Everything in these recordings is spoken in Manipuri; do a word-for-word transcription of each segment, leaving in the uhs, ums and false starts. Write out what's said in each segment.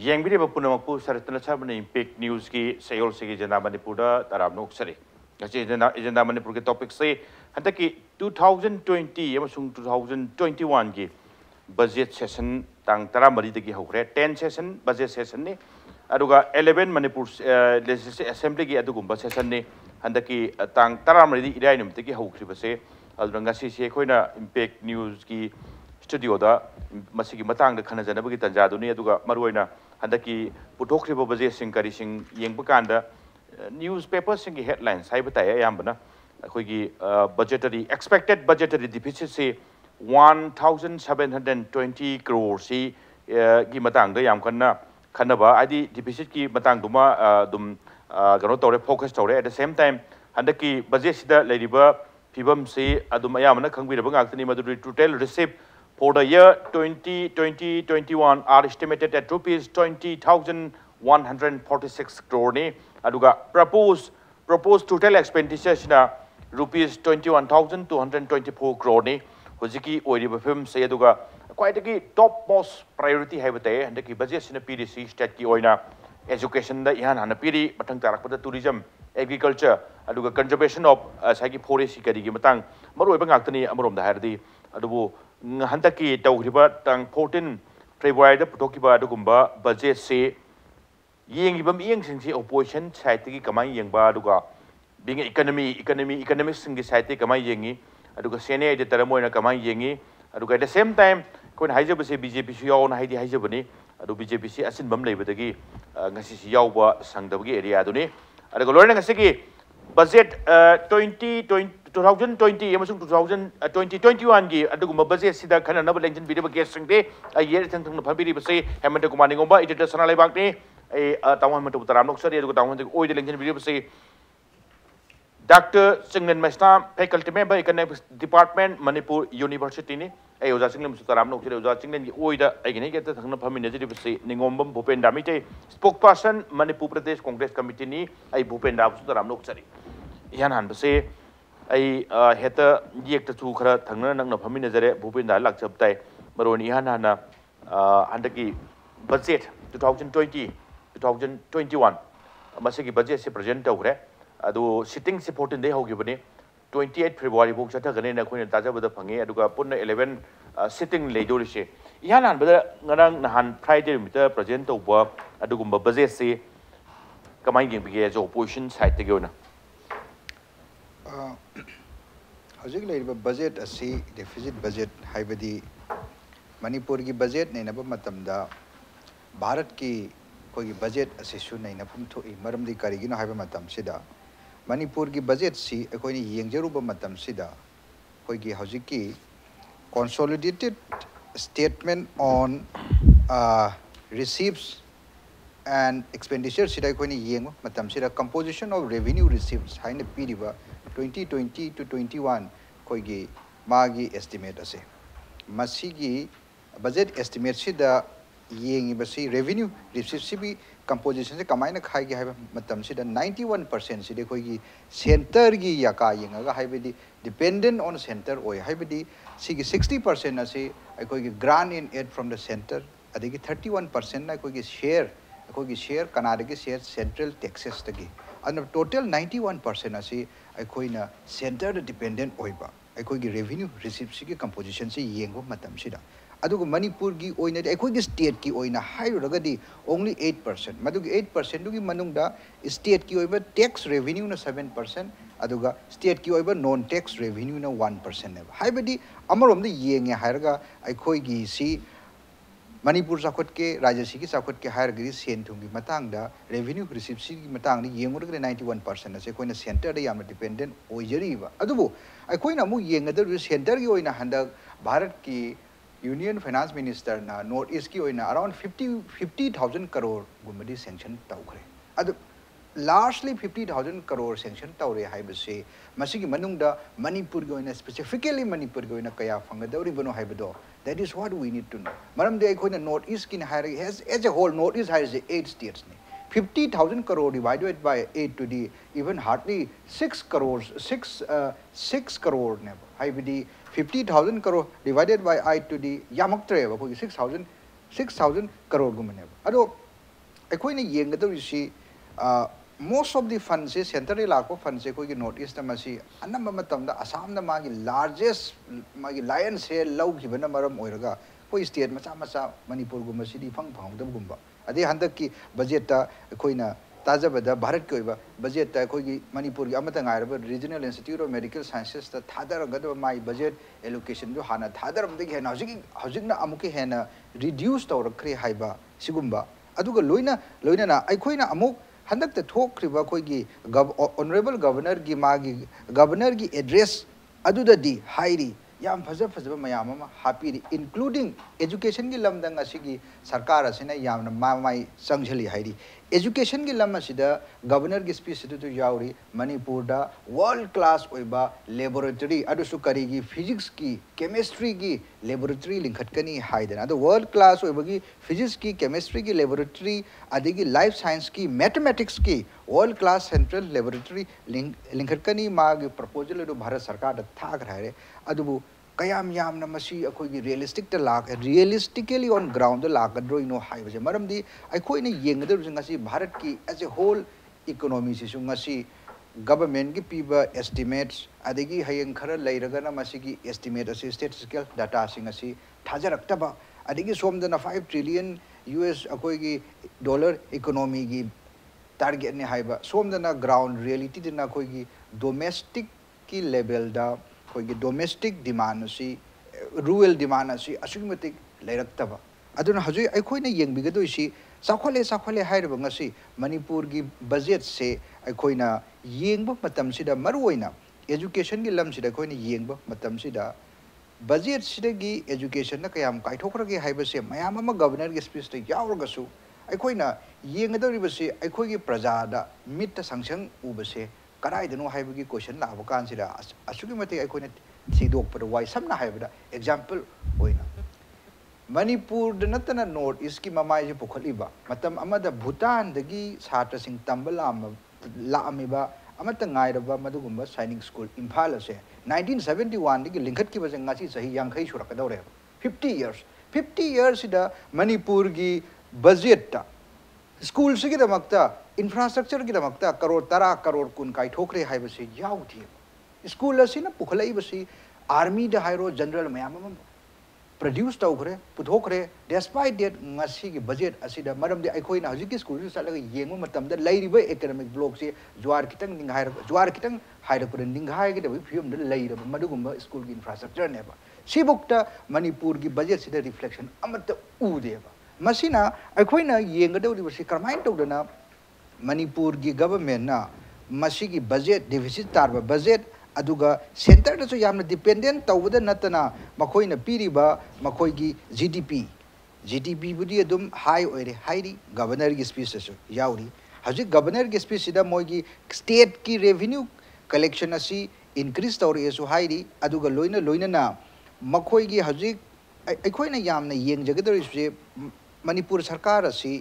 ꯌꯦꯡꯕꯤꯔꯤꯕ ꯄꯨꯝꯅꯃꯛꯄꯨ ꯁꯔꯠꯇꯅ ꯁꯥꯕꯅ ꯏꯝꯄꯦꯛ ꯅ꯭ꯌꯨꯁꯀꯤ ꯁꯌꯣꯜꯁꯤꯒꯤ ꯖꯦꯟꯗꯥ ꯃꯅꯤꯄꯨꯔꯗ ꯇꯔꯥꯝꯅ ꯑꯣꯛꯆꯔꯤ ꯉꯁꯤ ꯖꯦꯟꯗꯥ ꯃꯅꯤꯄꯨꯔꯒꯤ ꯇꯣꯄꯤꯛꯁꯤ ꯍꯟꯗꯛꯀꯤ two thousand twenty ꯑꯃꯁꯨꯡ two thousand twenty-one ꯒꯤ बजेट सेशन तांग तरामरीदगी हौग्रे ten सेशन बजेट सेशन नि अदुगा eleven मणिपुर लेजिस्लेटिव असेंबली की अदुगुंबा सेशन नि हंदकी तांग तरामरीदि इराय नुमतिगी हौख्रिबसे अदुंगा सिसे खोइना इम्पैक्ट न्यूज की स्टूडियो दा मसिगी मतांग दा खनजनबगी तंजादुनि अदुगा मरुइना हंदकी पुथोख्रिबा बजेट सिंग करी सिंग येंगबा कांदा न्यूज पेपर सिंग की हेडलाइंस हाइबा ताय अयामबना अखोइगी बजेटरी एक्सपेक्टेड बजेटरी डिफिसिट से one thousand seven hundred twenty crore si की मतंग याम खन्ना खन्नबा आदि डिफिसिट की मतंग दुमा दुम कनो तौरे फोकस तौरे एट द सेम टाइम हंदकी बजेट सिदा लेरिबा फिबम से अदुम यामना खंगबिरबा गाक्तनी मदुरी total receipt for the year twenty twenty twenty-one are estimated at rupees twenty thousand one hundred forty-six crore ni aduga proposed proposed total expenditure sina rupees twenty-one thousand two hundred twenty-four crore ni Hojiki oiriba film say aduga quite a top most priority habite and the budget in a P D C state ki oina education the ihan and a piri matang tarakpada tourism agriculture aduga conservation of sagi forest kari gi matang maru ibang aktani amarom da hardi adubu hantaki tawriba tang fourteen February da putokiba adugumba budget se yengibam yeng singsi opposition side ki kamai yengba aduga being economy economy economics singi side kamai yengi aduga senior editor moina kamai yengi aduga at the same time koin haijaba se B J P su yaw na haidi haijaba ni adu B J P si asin bam leibadagi ngasi si yawba sangdabagi area aduni aduga loina ngasi ki budget twenty twenty amasung twenty twenty-one gi aduga budget sida khana nab lengin video guest singde a year thang thang phabiri base hemanta kumani ngomba editor sanalai bak ni ai tawon matu taram noksari aduga tawon de oi de lengin video base Doctor Singlen Mesna, faculty member, Economics Department, Manipur University. Ni, I was asking them to Taram, I was asking them, Oida, I can get the Family Ningombum, Bhupen Damite, spokesperson, Manipur Pradesh Congress Committee, ni, I Bhupen Dab to Taram Noksari. Yanan say, I had a yek to Kara, Tangana, no Faminazare, Bhupen Dalak Sabtai, Maroni Hanana, Andaki budget twenty twenty, twenty twenty-one. Masaki budget se present over. Ado sitting support in the Hogibani, twenty-eighth February book Chatagani, Queen Taja with the Pangi, Aduga Puna eleven sitting Ladorishe. Yanan, but Narang Nahan Friday with the present of work, Adugumba Bazese, Kamangi Bigas opposition side to Gona. How's budget a sea deficit budget, Hybidi Manipurgi budget, Nainaba Matamda, Bharat ki Kogi budget assessment in a punto in Maram di Karigino Habamatam Sida. Manipur ki budget si akoi ni yengjeruba matam sida koigi hojiki consolidated statement on uh, receipts and expenditure sida akoi ni yeng matam sida composition of revenue receipts haina piriba twenty twenty to twenty-one koigi magi estimate ase masigi budget estimate sida yengi basi revenue receipts sibi composition se kamaina khai gi haiba matam sida ninety-one percent sida koigi center gi yaka yenga haibidi dependent on center oi haibidi sigi sixty percent ase koigi grant in aid from the center adigi thirty-one percent na koigi share koigi share kanada gi share central taxes tagi and total ninety-one percent ase koina center dependent oiba koigi revenue receipts gi composition se yengo matam sida adugo Manipur gi oina ekoi state ki oina hairugadi only eight percent madugi eight percent dugi manungda state ki oiba tax revenue na seven percent aduga state ki oiba non tax revenue na one percent ne haibadi amarom de yenge hairaga ekoi gi si Manipur sakot ke Rajasi ki sakot ke hairagi sen thungi matang da revenue receipts ki matang ni yengurga ninety-one percent ase koina center da yam dependent oijari ba adubu ekoi na mu yenga da center gi oina handa Bharat ki Union Finance Minister na North East ki oina around fifty thousand crore gumadi sanction tawkhre adu largely fifty thousand crore sanction tawre haibase masigi manungda Manipur gi oina specifically Manipur gi oina kaya fangadawri bano haibado that is what we need to know maram de koina North East ki hierarchy has as a whole North East has eight states ne fifty thousand crore divided by eight to the even hardly six crores six uh, six crore ne haibidi fifty thousand crore divided by I to the Yamaktre, six thousand, six thousand crore gumane. Ado ꯑꯩꯈꯣꯏꯅ ꯌꯦꯡꯒꯗꯧꯔꯤꯁꯤ most of the funds se central lakpo funds se koi ki notice ta masi anamba matamda assam da magi largest magi lion share low khibana maram oiraga koi state macha macha manipur gumba sidi phang phang da gumba ade handak ki budget ta koina tajabada bharat ki oiba budget ta koi ki manipur gi amata ngairaba regional institute of medical sciences ta thadar gada mai budget allocation jo hana thadaram de hena hojik hojik na amuke hena reduce tawrakre haiba sigumba aduga loina loina na aikoina amuk handak te thokriba koi gi honorable governor gi magi governor gi address aduda di hairi yam phaja phaja mayam ama happy including education gi lamdang asigi sarkar asina yamna mamai changjali hairi education gi lam asida governor gi speech du yauri manipur da world class oiba laboratory adu su kari gi physics gi chemistry gi laboratory linkhatkani haidana adu world class oiba gi physics gi chemistry gi laboratory adigi life science ki mathematics ki world class central laboratory linkhatkani magi proposal du bharat sarkar da thak rahe adubu kayam yamna masi akoi gi realistic ta lak realistically on ground la gadro ino hai base maram di akoi ne yengda ngasi bharat ki as a whole economy si ngasi government gi piba estimates adigi hayeng khara leiraga na masi gi estimate as statistical data sing asi thajarakta ba adigi somdana five trillion us akoi gi dollar economy gi target ne haiba somdana ground reality dina koi gi domestic ki level da koi gi domestic demand si rural demand si asugmatic leirakta ba aduna haju aikoi na yengbi gadoi si sakhole sakhole hairaba ngasi manipur gi budget se aikoi na yengba matam sida maruoina education gi lam sida koi na yengba matam sida budget sida gi education na kayam kai thokra gi haiba se mayam ama governor gi speech ta yawraga su aikoi na yengadori ba se aikoi gi praja da mit ta sanction uba se karai dano haiba gi question la ba kan sida asugi mate aikoi na sidok par wai samna haiba da example oina manipur da natana north east ki mamai je pokhali ba matam amada bhutan dagi satra sing tambala la amiba amata ngai raba madugumba signing school imphal ase nineteen seventy-one dagi linkhat ki bajang ngasi sahi yankhai surak dawre fifty years fifty years da manipur gi budget ta school sigi da makta infrastructure gi da makta crore tara crore kun kai thokre hai basi yaw thi school asina pukhlai basi army da hairo general mayam produce tawkhre puthokre despite that ngasi gi budget asida maram de aikoi na hojiki school su salaga yengma matam da lairiba economic block se juar kitang ninghai juar kitang haira pur ninghai gi da fium da laira madugumba school gi infrastructure ne ba sibukta manipur gi budget sida reflection amata ude ba masina aikoi na yengadau ri basi karmain tawdana manipur gi government na masi gi budget deficit tarba budget aduga center da so yamna dependent tawda natana makoi na piriba makoi gi G D P G D P budi adum high oire high governor gi speech so yauri haji governor gi speech da moi gi state ki revenue collection asi increase tawri so high aduga loina loina na makoi gi haji aikoi na yamna yeng jagadori se manipur sarkar asi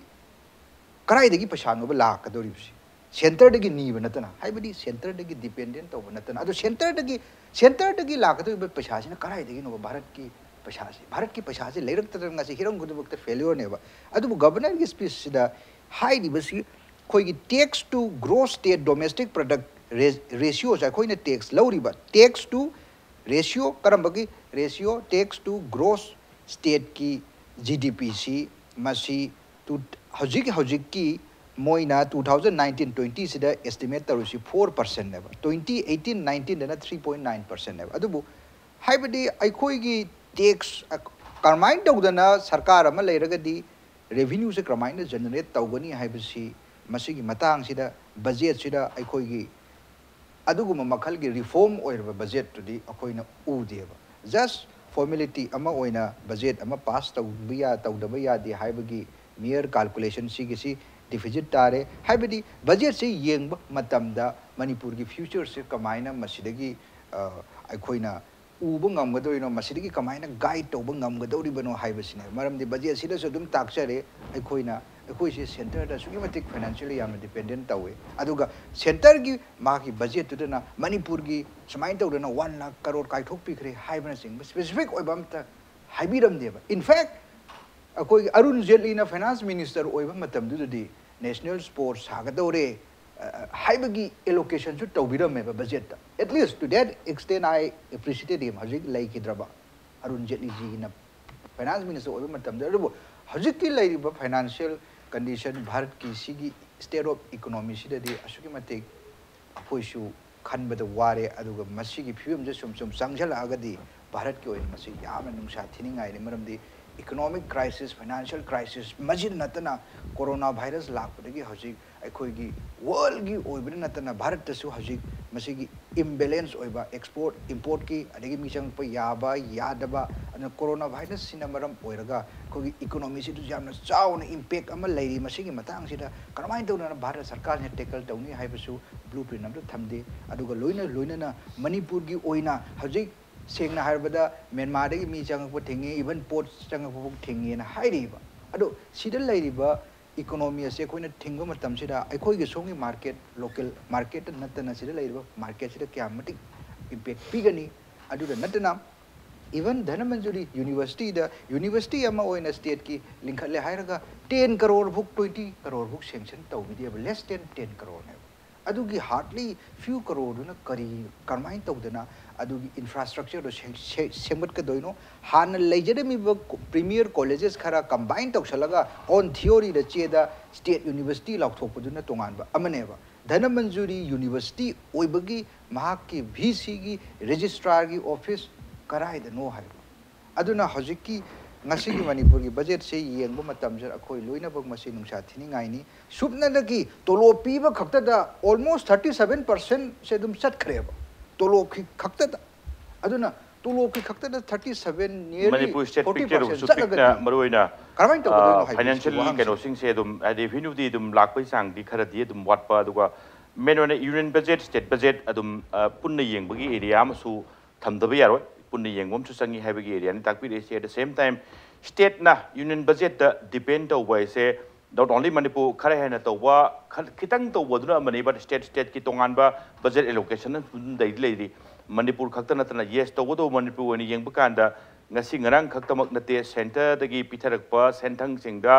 karai dagi pasano ba la kadori si center dagi ni banatana haibadi center dagi dependent to banatana adu center dagi center dagi la kadori ba pasha sina karai dagi no bharat ki pasha si bharat ki pasha si leirak tar ngasi hirang gudu bakta failure ne ba adu governor gi speech sida high di basi koi gi tax to gross state domestic product ratio sa koi na tax lauri ba tax to ratio karam bagi ratio tax to gross state ki G D P si masi to hojik hojik ki moina twenty nineteen twenty sida estimate tarusi four percent neba twenty eighteen nineteen dana three point nine percent neba adubu haibadi aikoi gi tax karmain tawdana sarkar ama leiragadi revenue se karmain na generate tawgani haibasi masi gi matang sida budget sida aikoi gi adugu makhal gi reform oirba budget to di akoi na udeba just formality ama oina budget ama pass tawbiya tawdaba di haibagi mere calculation si gi si deficit tare haibadi budget se yengba matamda manipur gi future se kamaina masidagi aikoina uba ngamgadoino masidagi kamaina guide tawba ngamgadori bano haibasine maramdi budget sida so dum takchare aikoina akoi se center da sugi matik financially yam dependent tawe aduga center gi ma gi budget tu na manipur gi samain tawdana one lakh crore kai thok pikre haibana sing specific oibam ta haibiram deba in fact अकोई Arun Jaitley ना फाइनेंस मिनिस्टर ओइबा मतम दुदी नेशनल स्पोर्ट्स सागदौरे हाइबगी एलोकेशन सु तौबिरमे budget at least to that extent I appreciated him हजिक लाइकिद्रबा अरुण जेटली जी ना फाइनेंस मिनिस्टर ओइबा मतम दरबो हजिक की लाइरिबा फाइनेंशियल कंडीशन भारत की सिगी स्टेट ऑफ इकोनॉमी सिददी असुकी मते अखोइसु खनबद वारे अदुगा मसिगी फिल्म जे सुम सुम संगजलागदी भारत के ओइन मसि याम नुंसा थिनिंगाइ ने मरमदी इकोनॉमिक क्राइसिस फाइनेंशियल क्राइसिस मजिद नतना कोरोना वायरस लापदगी हजिक अखोइगी वर्ल्ड की ओइबन नतना भारत तसु हजिक मसिगी इम्बैलेंस ओइबा एक्सपोर्ट इंपोर्ट की अदगी मिचंग प याबा यादबा अन कोरोना वायरस सिना मरम ओइरगा अखोइगी इकोनॉमी सिदु यामना चाउन इंपैक्ट अमा लैरी मसिगी मतंग सिदा करमाइन तौना भारत सरकार ने टेकल तौनी हाइबसु ब्लूप्रिंट अमदो थमदे अदुगा लोइना लोइना मणिपुर की ओइना हजिक सेंगना हारबदा म्यांमार की मी चंगप थेंगे इवन पोर्ट चंगप थेंगे ना हाइरिबा अदो सिदा लैरिबा इकोनॉमी असे कोइना थेंगो मतम सिदा अखोइगे सोंगी मार्केट लोकल मार्केट नतना सिदा लैरिबा मार्केट सिदा क्या मटिक इंपैक्ट पिगनी अदुदा नतना इवन धनमंजुरी यूनिवर्सिटी दा यूनिवर्सिटी अमा ओइना स्टेट की लिंखले हायरगा टेन करोड़ बुक ट्वेंटी करोड़ बुक सैंक्शन तौबिदे लेस देन टेन करोड़ ने अदुगी हार्डली फ्यू करोड़ ना करी करमाइन तौदना अदुगी इंफ्रास्ट्रक्चर सेमट का दोइनो हान लेजरमी प्रीमियर कॉलेजेस खरा कंबाइन तौसलगा ऑन थियोरी द चेदा स्टेट यूनिवर्सिटी लाउथोपदुना तोंगानबा अमनेबा धनमंजुरी यूनिवर्सिटी ओइबगी महाकी वीसी की रजिस्ट्रार की ऑफिस कराइदनो हाइबा अदुना हजिकी ngasi ki manipur ki budget se yengbo matam jar akhoi loina bak masi nungsa thini ngaini subna da ki tolo pi ba khakta da almost thirty-seven percent se dum sat khreba tolo ki khakta da aduna tolo ki khakta da thirty-seven nearly manipur state picture su pikna maroina karmain to financial keno sing se dum revenue di dum lakpai sang di khara di dum watpa aduga menona union budget state budget adum punna yengbagi area ma su thamdaba yaroi पुन्ने येंगोम सु संगी हैबगी एरिया ने ताकपि रेसे at the same time state ना यूनियन बजट द डिपेंड तो वैसे नॉट ओनली मणिपुर खरे है ना तो वा खितंग तो वदुना मनी बट स्टेट स्टेट की तोंगान बा बजट एलोकेशन दै लेदी मणिपुर खक्त नतना यस तो वदो मणिपुर वनी येंग बकांदा ngasi ngarang khaktamak nate center dagi pitharakpa senthang singda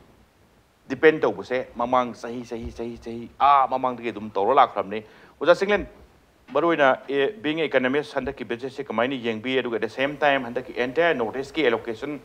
depend to buse mamang sahi sahi sahi sahi a mamang dagi dum toro lakramni oja singlen Baruina being economist handa ki budget se kamaini yengbi edu at the same time handa ki entire notice ki allocation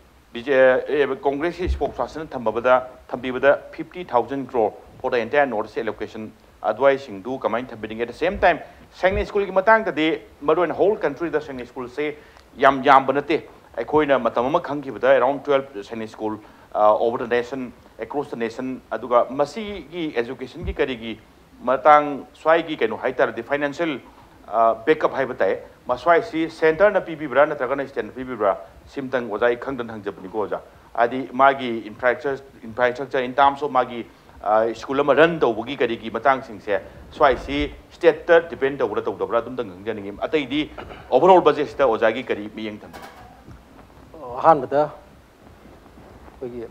Congress spokesperson thambabada thambibada fifty thousand crore for the entire notice allocation advising do kamain thambiding at the same time Sangni school ki matang ta de baruina whole country the Sangni school se yam yam banate akoina matamama khangki bada around twelve Sangni school uh, over the nation across the nation aduga masi ki education ki karigi matang swai ki kenu haitar the financial uh, backup hai batai ma swai si center na pb bra na tragana stand pb bra simtang ojai khangdan hangjabni ko ja adi magi infrastructure infrastructure in terms of magi uh, school ma run to bugi kari ki matang sing se swai si state ta depend to to bra dum dang hangjani atai di overall budget ta ojagi kari mi yeng tham han bata kogi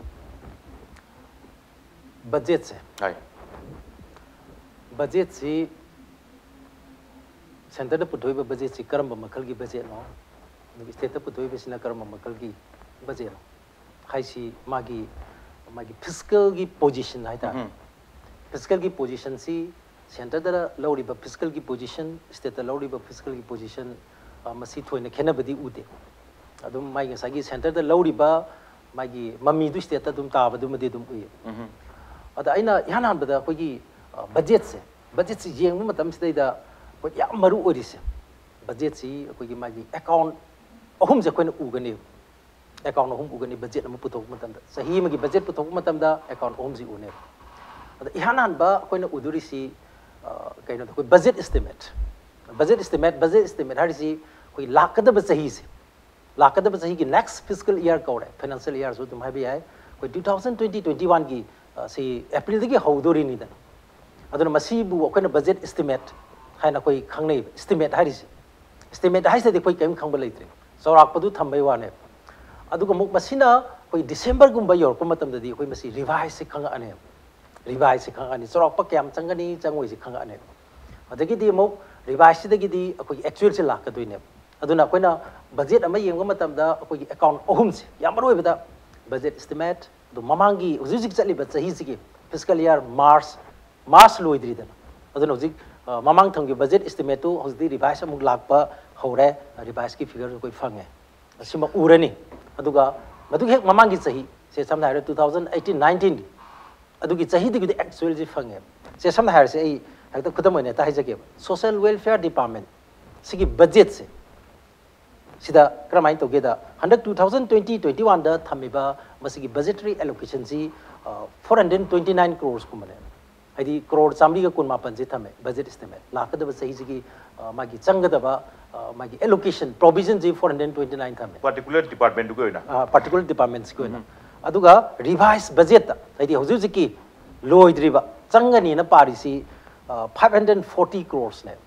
budget se hai budget si center da putoi ba budget si karam makal gi budget no state da putoi ba sina karam makal gi budget hai si magi magi fiscal gi position hai ta fiscal gi position si center da lori ba fiscal gi position state da lori ba fiscal gi position masi thoina khena badi ude adum mai ga sagi center da lori ba magi mami du state da dum ta ba dum de dum uye ada aina yanan bada ko gi budget se budget se yeng mu tam se da ko ya maru ori se budget si ko gi magi account ahum je ko na ugani account ahum ugani budget mu putok matam da sahi magi budget putok matam da account ahum ji une ada ihanan ba ko na uduri si kaino ko budget estimate budget estimate budget estimate har si ko lakada ba sahi se lakada ba sahi ki next fiscal year ko re financial year so tum habi ai ko twenty twenty twenty-one ki si april dagi haudori ni da aduna masibu akoina budget estimate haina koi khangnei estimate harisi estimate haise de koi kaim khangba leitre sorak padu thambai wane aduga muk masina koi december gumba yor ko matam da di koi masi revise se khanga ane revise se khanga ani sorak pa kyam changani changoi se khanga ane adagi di muk revise dagi di koi actual se lak ka doine aduna koina budget ama yengba matam da koi account ohum se yam roi bada budget estimate do mamangi uzik chali ba chahi sigi fiscal year March March loidri da adun uzik mamang thang gi budget estimate to hosdi revise amuk lakpa hore revise ki figure koi phange asima urani aduga madu hek mamang gi chahi se samna hai twenty eighteen nineteen adugi chahi di actual ji phange se samna hai se ai hakta khudam ne ta haijake social welfare department sigi budget se sida kramai to geda hundred twenty twenty twenty-one da thamiba masigi budgetary allocation ji four hundred twenty-nine crores kumane hadi crore chamri ga kun mapan ji thame budget estimate lakada ba sahi ji magi changada ba magi allocation provision ji four hundred twenty-nine thame particular department ko na particular departments ko na aduga revised budget hadi hoju ji ki loidriba changani na parisi five hundred forty crores ne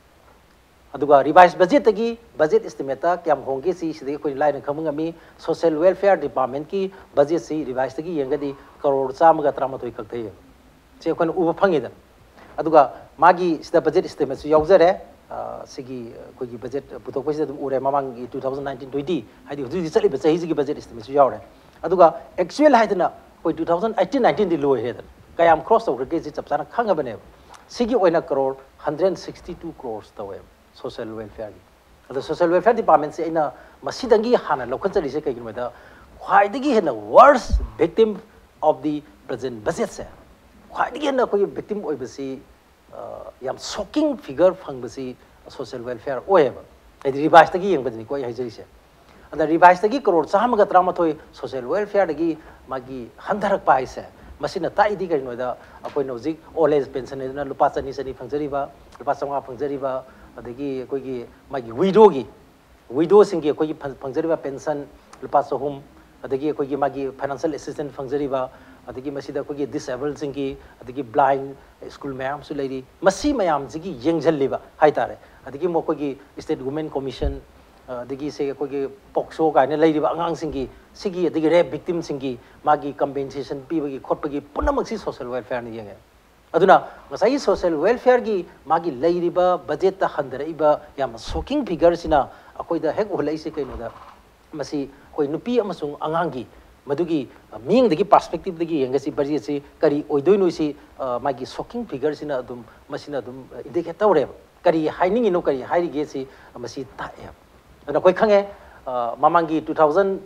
aduga revised budget gi budget estimate ta kyam honge si sidai koi line khamngami social welfare department ki budget si revised gi yengadi crore chamaga tramathoi kakthai che kon uba phangi da aduga magi sida budget estimate su yaujare sigi koi gi budget putok pasi dum ure mamang gi twenty nineteen twenty hadi huji chali ba chahi gi budget estimate su yaure aduga actual haidna koi twenty eighteen nineteen di loy hedan kayam cross over ge ji chapsana khanga bane sigi oina crore one hundred sixty-two crores tawe social welfare the social welfare department se ina masidangi hana lokhanchari se kai gimada khwaidagi hena worst victim of the present budget se khwaidagi hena koi victim oibasi yam shocking figure phangbasi social welfare oeba edi revise tagi yengbadini koi haijari se and revise tagi crore chamaga tramathoi social welfare dagi magi handarak pai se masina taidi kai noida apoi nojik old age pension na lupa chani chani phangjari ba lupa changa phangjari ba adagi koi gi magi widow gi widow singi koi gi phangjari ba pension lupa chahum adagi koi gi magi financial assistance phangjari ba adagi masida koi gi disabled singi adagi blind school mayam su leiri masi mayam jigi yengjal ba haitare adagi mo koi gi state women commission adagi se koi gi pokso ka ne leiri ba angang singi sigi adagi rape victim singi magi compensation pi bagi khot bagi punamak si social welfare ni yenge aduna ngasai social welfare gi magi leiri ba budget ta handare iba yam shocking figure sina akoi da hek holai se kaino da masi koi nupi amasung angangi madugi ming dagi perspective dagi yengasi budget si kari oidoi noi si magi shocking figure sina adum masina adum indicate tawre kari haining ino kari hairi ge si masi ta ya ana koi khange mamangi two thousand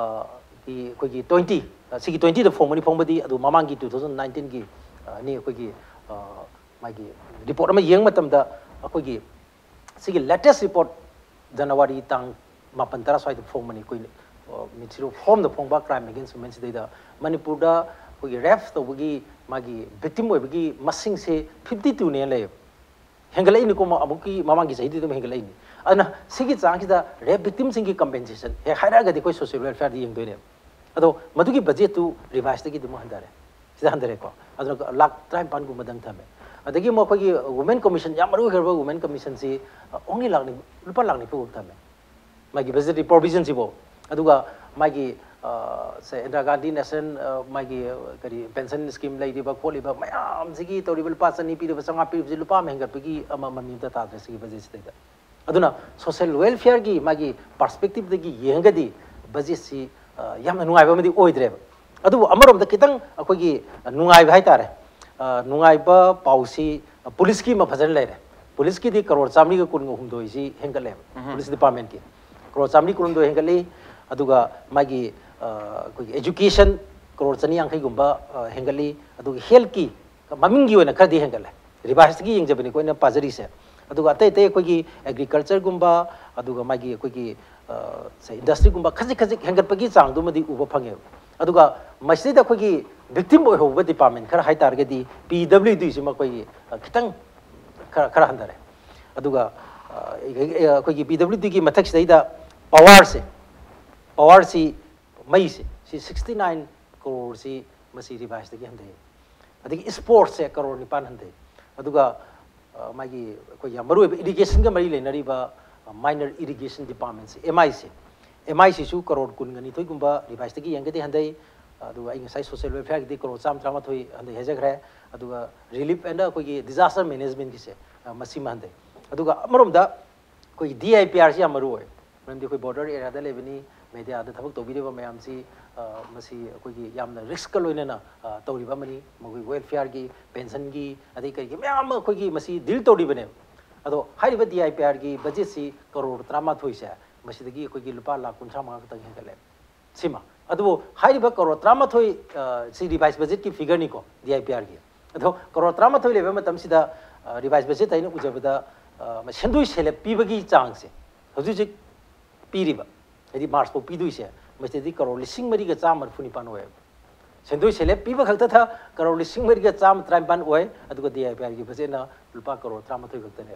ki koi gi twenty sigi twenty da phomani phomadi adu mamangi twenty nineteen gi ni koi gi magi report ama yeng matam da koi gi sigi latest report January tang mapan tara swai da phomani koi mitiro form the phongba crime against women si da Manipur da koi ref to bagi magi victim oi bagi masing se fifty-two ne le hengalai ni ko amuki mamangi saidi dum hengalai ni ana sigi chang da rape victim singi compensation he haira ga di koi social welfare di yeng doine ado madugi budget tu revise gi dum handare sida handare ko ado lak time pan gu madang thame adagi mo koi women commission yam maru herba women commission si only lak ni lupa lak ni pu thame magi budget provision si bo aduga magi se Indira Gandhi National magi kari pension scheme lai di ba kholi ba mayam sigi tori bal pa chani pi ba sanga pi ji lupa mengar pigi ama mami ta ta sigi budget si da aduna social welfare gi magi perspective dagi yengadi budget si yam nungai ba madi oidre adu amarom da kitang akoi gi nungai ba haitare nungai ba pausi police ki ma phajan lai re police ki di crore chamri ga kun hum doi si hengale police department ki crore chamri kun doi hengale aduga magi koi education crore chani yang khai gumba hengali aduga health ki maming gi ona khadi hengale revise gi yengjabani koina pajari se aduga tai tai koi gi agriculture gumba aduga magi koi gi se industry gumba khaji khaji hengal pagi chang du madi uba phange aduga masida koi gi victim oi hoba department khara hai tar ge di P W D sima koi kitang khara khara handare aduga koi gi P W D gi mathak sida power se power si mai se si sixty-nine crore si masi revise gi hande adigi sports se crore nipan hande aduga magi koi yamaru irrigation ga mari lenari ba minor irrigation departments M I C M I C su crore kun ngani thoi gumba revise gi yangati hande aduga inga sai social welfare gi crore cham chama thoi hande hejagre aduga relief and koi gi disaster management gi se masi hande aduga amarom da koi D I P R si amaru oi mandi koi border area da lebani media da thabak tobire ba mayam si मसी अखोगी यामना रिस्क लोइनेना तौरिबा मनी मगोई वेलफेयर की पेंशन की अदई करी मैम अखोगी मसी डील तौरिबने अदो हाइरिबा डीआईपीआर की बजेट सी करोड़ तरामाथोई से मसीदगी अखोगी लुपा लाख कुंथा मंगा खतंग हेगले सिमा अदो हाइरिबा करोड़ तरामाथोई सी रिवाइज बजेट की फिगर निको डीआईपीआर की अदो करोड़ तरामाथोई लेबे मतम सिदा रिवाइज बजेट आइना उजबदा सेंदुई सेले पीबगी चांग से हजु पीरिबा यदि मार्च को पीदुइसे मस्ती करोड़ लिसिंग मरीगा चाम मरफुनिपान ओए सेंदुई सेले पीबा खक्ता था करोड़ लिसिंग मरीगा चाम त्राइपान ओए अदुगा डीआईपीआर की बजेटना लुपा करोड़ तरामाथोई खक्तने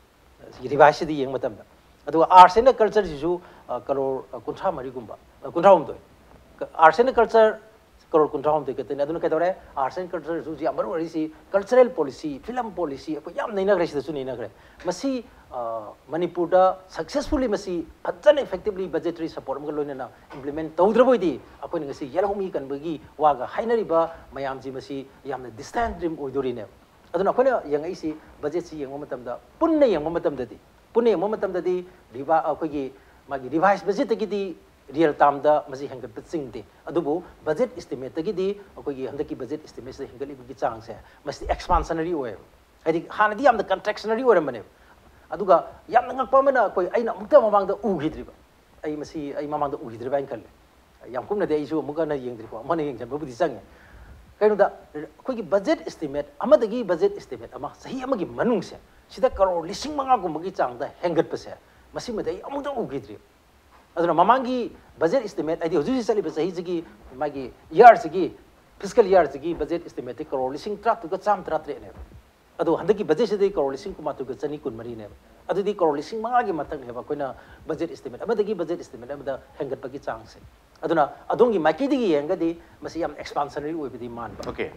रिवाइज दी यंग मतम अदुगा आर्ट्स एंड कल्चर सिसु करोड़ कुंथा मरीगुंबा कुंथा हमदोय आर्ट्स एंड कल्चर करोड़ कुंथा हमदोय कतने अदुना कदोरे आर्ट्स एंड कल्चर सु जी अमर वरिसी कल्चरल पॉलिसी फिल्म पॉलिसी अको याम नैनाग्रे सिदसु नैनाग्रे मसी मणिपुर सक्सेसफुली मसी फजन इफेक्टिवली बजेटरी सपोर्ट अमग लोइना इम्प्लीमेंट तौद्रबोइदी अखोइन गसी येलहोमी कनबगी वागा हाइनरिबा मयाम जी मसी यामना डिस्टेंट ड्रीम ओइदोरिने अदुना अखोइना यंगैसी बजेट सी यंगो मतमदा पुन्ने यंगो मतमददी पुन्ने यंगो मतमददी रिवा अखोइगी मागी रिवाइज बजेट तगिदी रियल टाइम दा मसी हेंगत पिचिंगदे अदुबो बजेट एस्टिमेट तगिदी अखोइगी हंदकी बजेट एस्टिमेट से हेंगलिबगी चांग से मसी एक्सपांशनरी ओए हाइदि हानदी यामदा कंट्रैक्शनरी ओरमने अदुगा याम नंगकपमना कोई अइना अमुक्ता ममांगदा उगिद्रिबा अइ मसी अइ ममांगदा उगिद्रिबा इन खल्ले याम कुमना दे अइसु अमुकना यंगद्रिबा मन यंगजनबबुदि चंगे कइनोदा कोई बजेट एस्टिमेट अमदगी बजेट एस्टिमेट अमा सही अमगी मनुंगसे सिदा करोड़ लिसिंग मंगा गुमगी चांगदा हेंगतपसे मसी मदे अमुक्ता उगिद्रि अदुना ममांगी बजेट एस्टिमेट आइदि हुजु सलिबा सही जगी मागी ईयर सगी फिस्कल ईयर सगी बजेट एस्टिमेट करोड़ लिसिंग ट्रातुगा चाम ट्रात्रे ने अदो हंदकी बजेट से करोड़ लिसिंग कुमातुगा चनी कुन मरी ने अदुदी करोड़ लिसिंग मंगागी मतंग हेबा कोइना बजेट एस्टिमेट अमदगी बजेट एस्टिमेट अमदा हेंगतपगी चांग से अदुना अदोंगी माइकीदिगी येंगदी मसी याम एक्सपांशनरी ओइबदी मानबा ओके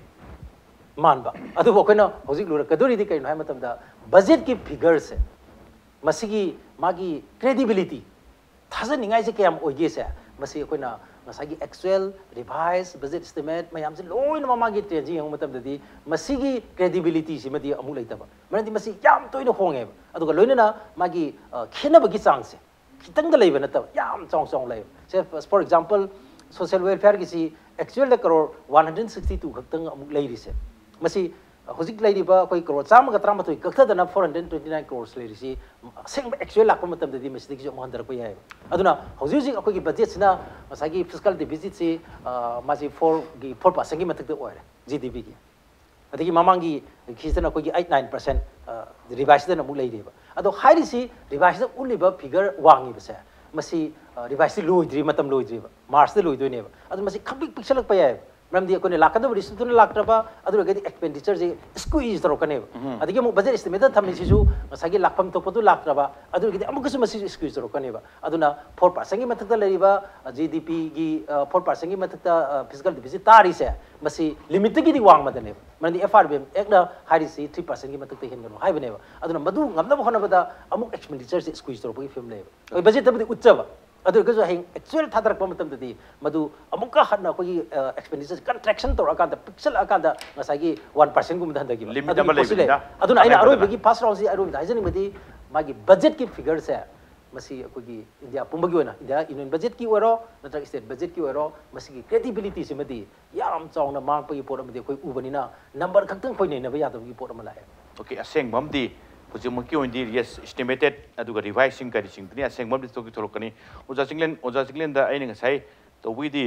मानबा अदुबो कोइना होजिक लुरकदोरिदी कइनो हाय मतमदा बजेट की फिगर से मसीगी मागी क्रेडिबिलिटी थाजनिंगाइ से कयम ओइगे से मसी कोइना मसागी एक्चुअल रिवाइज बजेट एस्टिमेट मयाम से लोइन ममागी ट्रेंजी यंग मतमददी मसीगी क्रेडिबिलिटी सिमदी अमु लेतबा मरंदी मसी याम तोइनो होंगे अदुगा लोइनना मागी खेनबगी चांग से खितंग लेबा नतब याम चांग चांग लेब से फॉर एग्जांपल सोशल वेलफेयर की सी actual crore one hundred sixty-two खक्तंग अमु लेरिसे मसी होजिक लेरिबा कोई करोड़ चाम गतरा मतोय कक्थदना four hundred twenty-nine करोड़ लेरिसी सेंग एक्चुअल लाख मतमददी मसीदगी जो महंदर को याय अदुना होजिक अखोगी बजेट सिना मसागी फिस्कल डिफिसिट से माजी four गी four percent की मतक ओरे जीडीपी की अदगी ममांगी खिसना अखोगी eight nine percent रिवाइज दना मु लेरिबा अदो हाइरिसी रिवाइज द उलिबा फिगर वांगी बसे मसी रिवाइज लोइद्री मतम लोइद्री मार्च द लोइदोनेबा अदु मसी खबिक पिक्चलक पयाय मरमदी अकोने लाकदब रिसुतुन लाक्टबा अदुरगदि एक्सपेंडिचर जे स्क्वीज तरोकने अदगी मु बजेट एस्टिमेट थमिसिसु मसागी लाखफम तोपदु लाक्टबा अदुरगदि अमुकसु मसी स्क्वीज तरोकने अदुना four percent की मतकता लेरिबा जीडीपी गी four percent की मतकता फिजिकल डिफिसिट तारिसे मसी लिमिट की दि वांग मदने मरमदी एफआरबीएम एकना हारिसी three percent की मतकता हेनगनो हाइबनेबा अदुना मदु ngamnaba होनबदा अमुक एक्सपेंडिचर से स्क्वीज तरोपगी फिल्म लेबा ओय बजेट तबदि उच्चबा अदुगजो हेंग एक्चुअल थादरक मतमददी मदु अमुका हन्ना कोई एक्सपेंडिचर कंट्रैक्शन तोर अकांदा पिक्सल अकांदा नसागी one percent गुम धंदगी लिमिट नंबर लेबिदा अदुना आइना अरोय बगी पास राउंड से अरोय दाइजनी मदी मागी बजेट की फिगर से मसी कोगी इंडिया पुंबगी होना इंडिया यूनियन बजेट की ओरो नत्र स्टेट बजेट की ओरो मसी की क्रेडिबिलिटी से मदी याम चाउना मांग पगी पोर मदी कोई उबनिना नंबर खक्तंग खोइ नैना यादवगी पोर मलाय ओके असेंग ममदी हुजुमुकी ओंदी यस एस्टिमेटेड अदुगा रिवाइसिंग करिसिंग तनी असेंग ममदी तोकी थोरकनी ओजा सिंगलेन ओजा सिंगलेन दा आइना ngasai तो विदि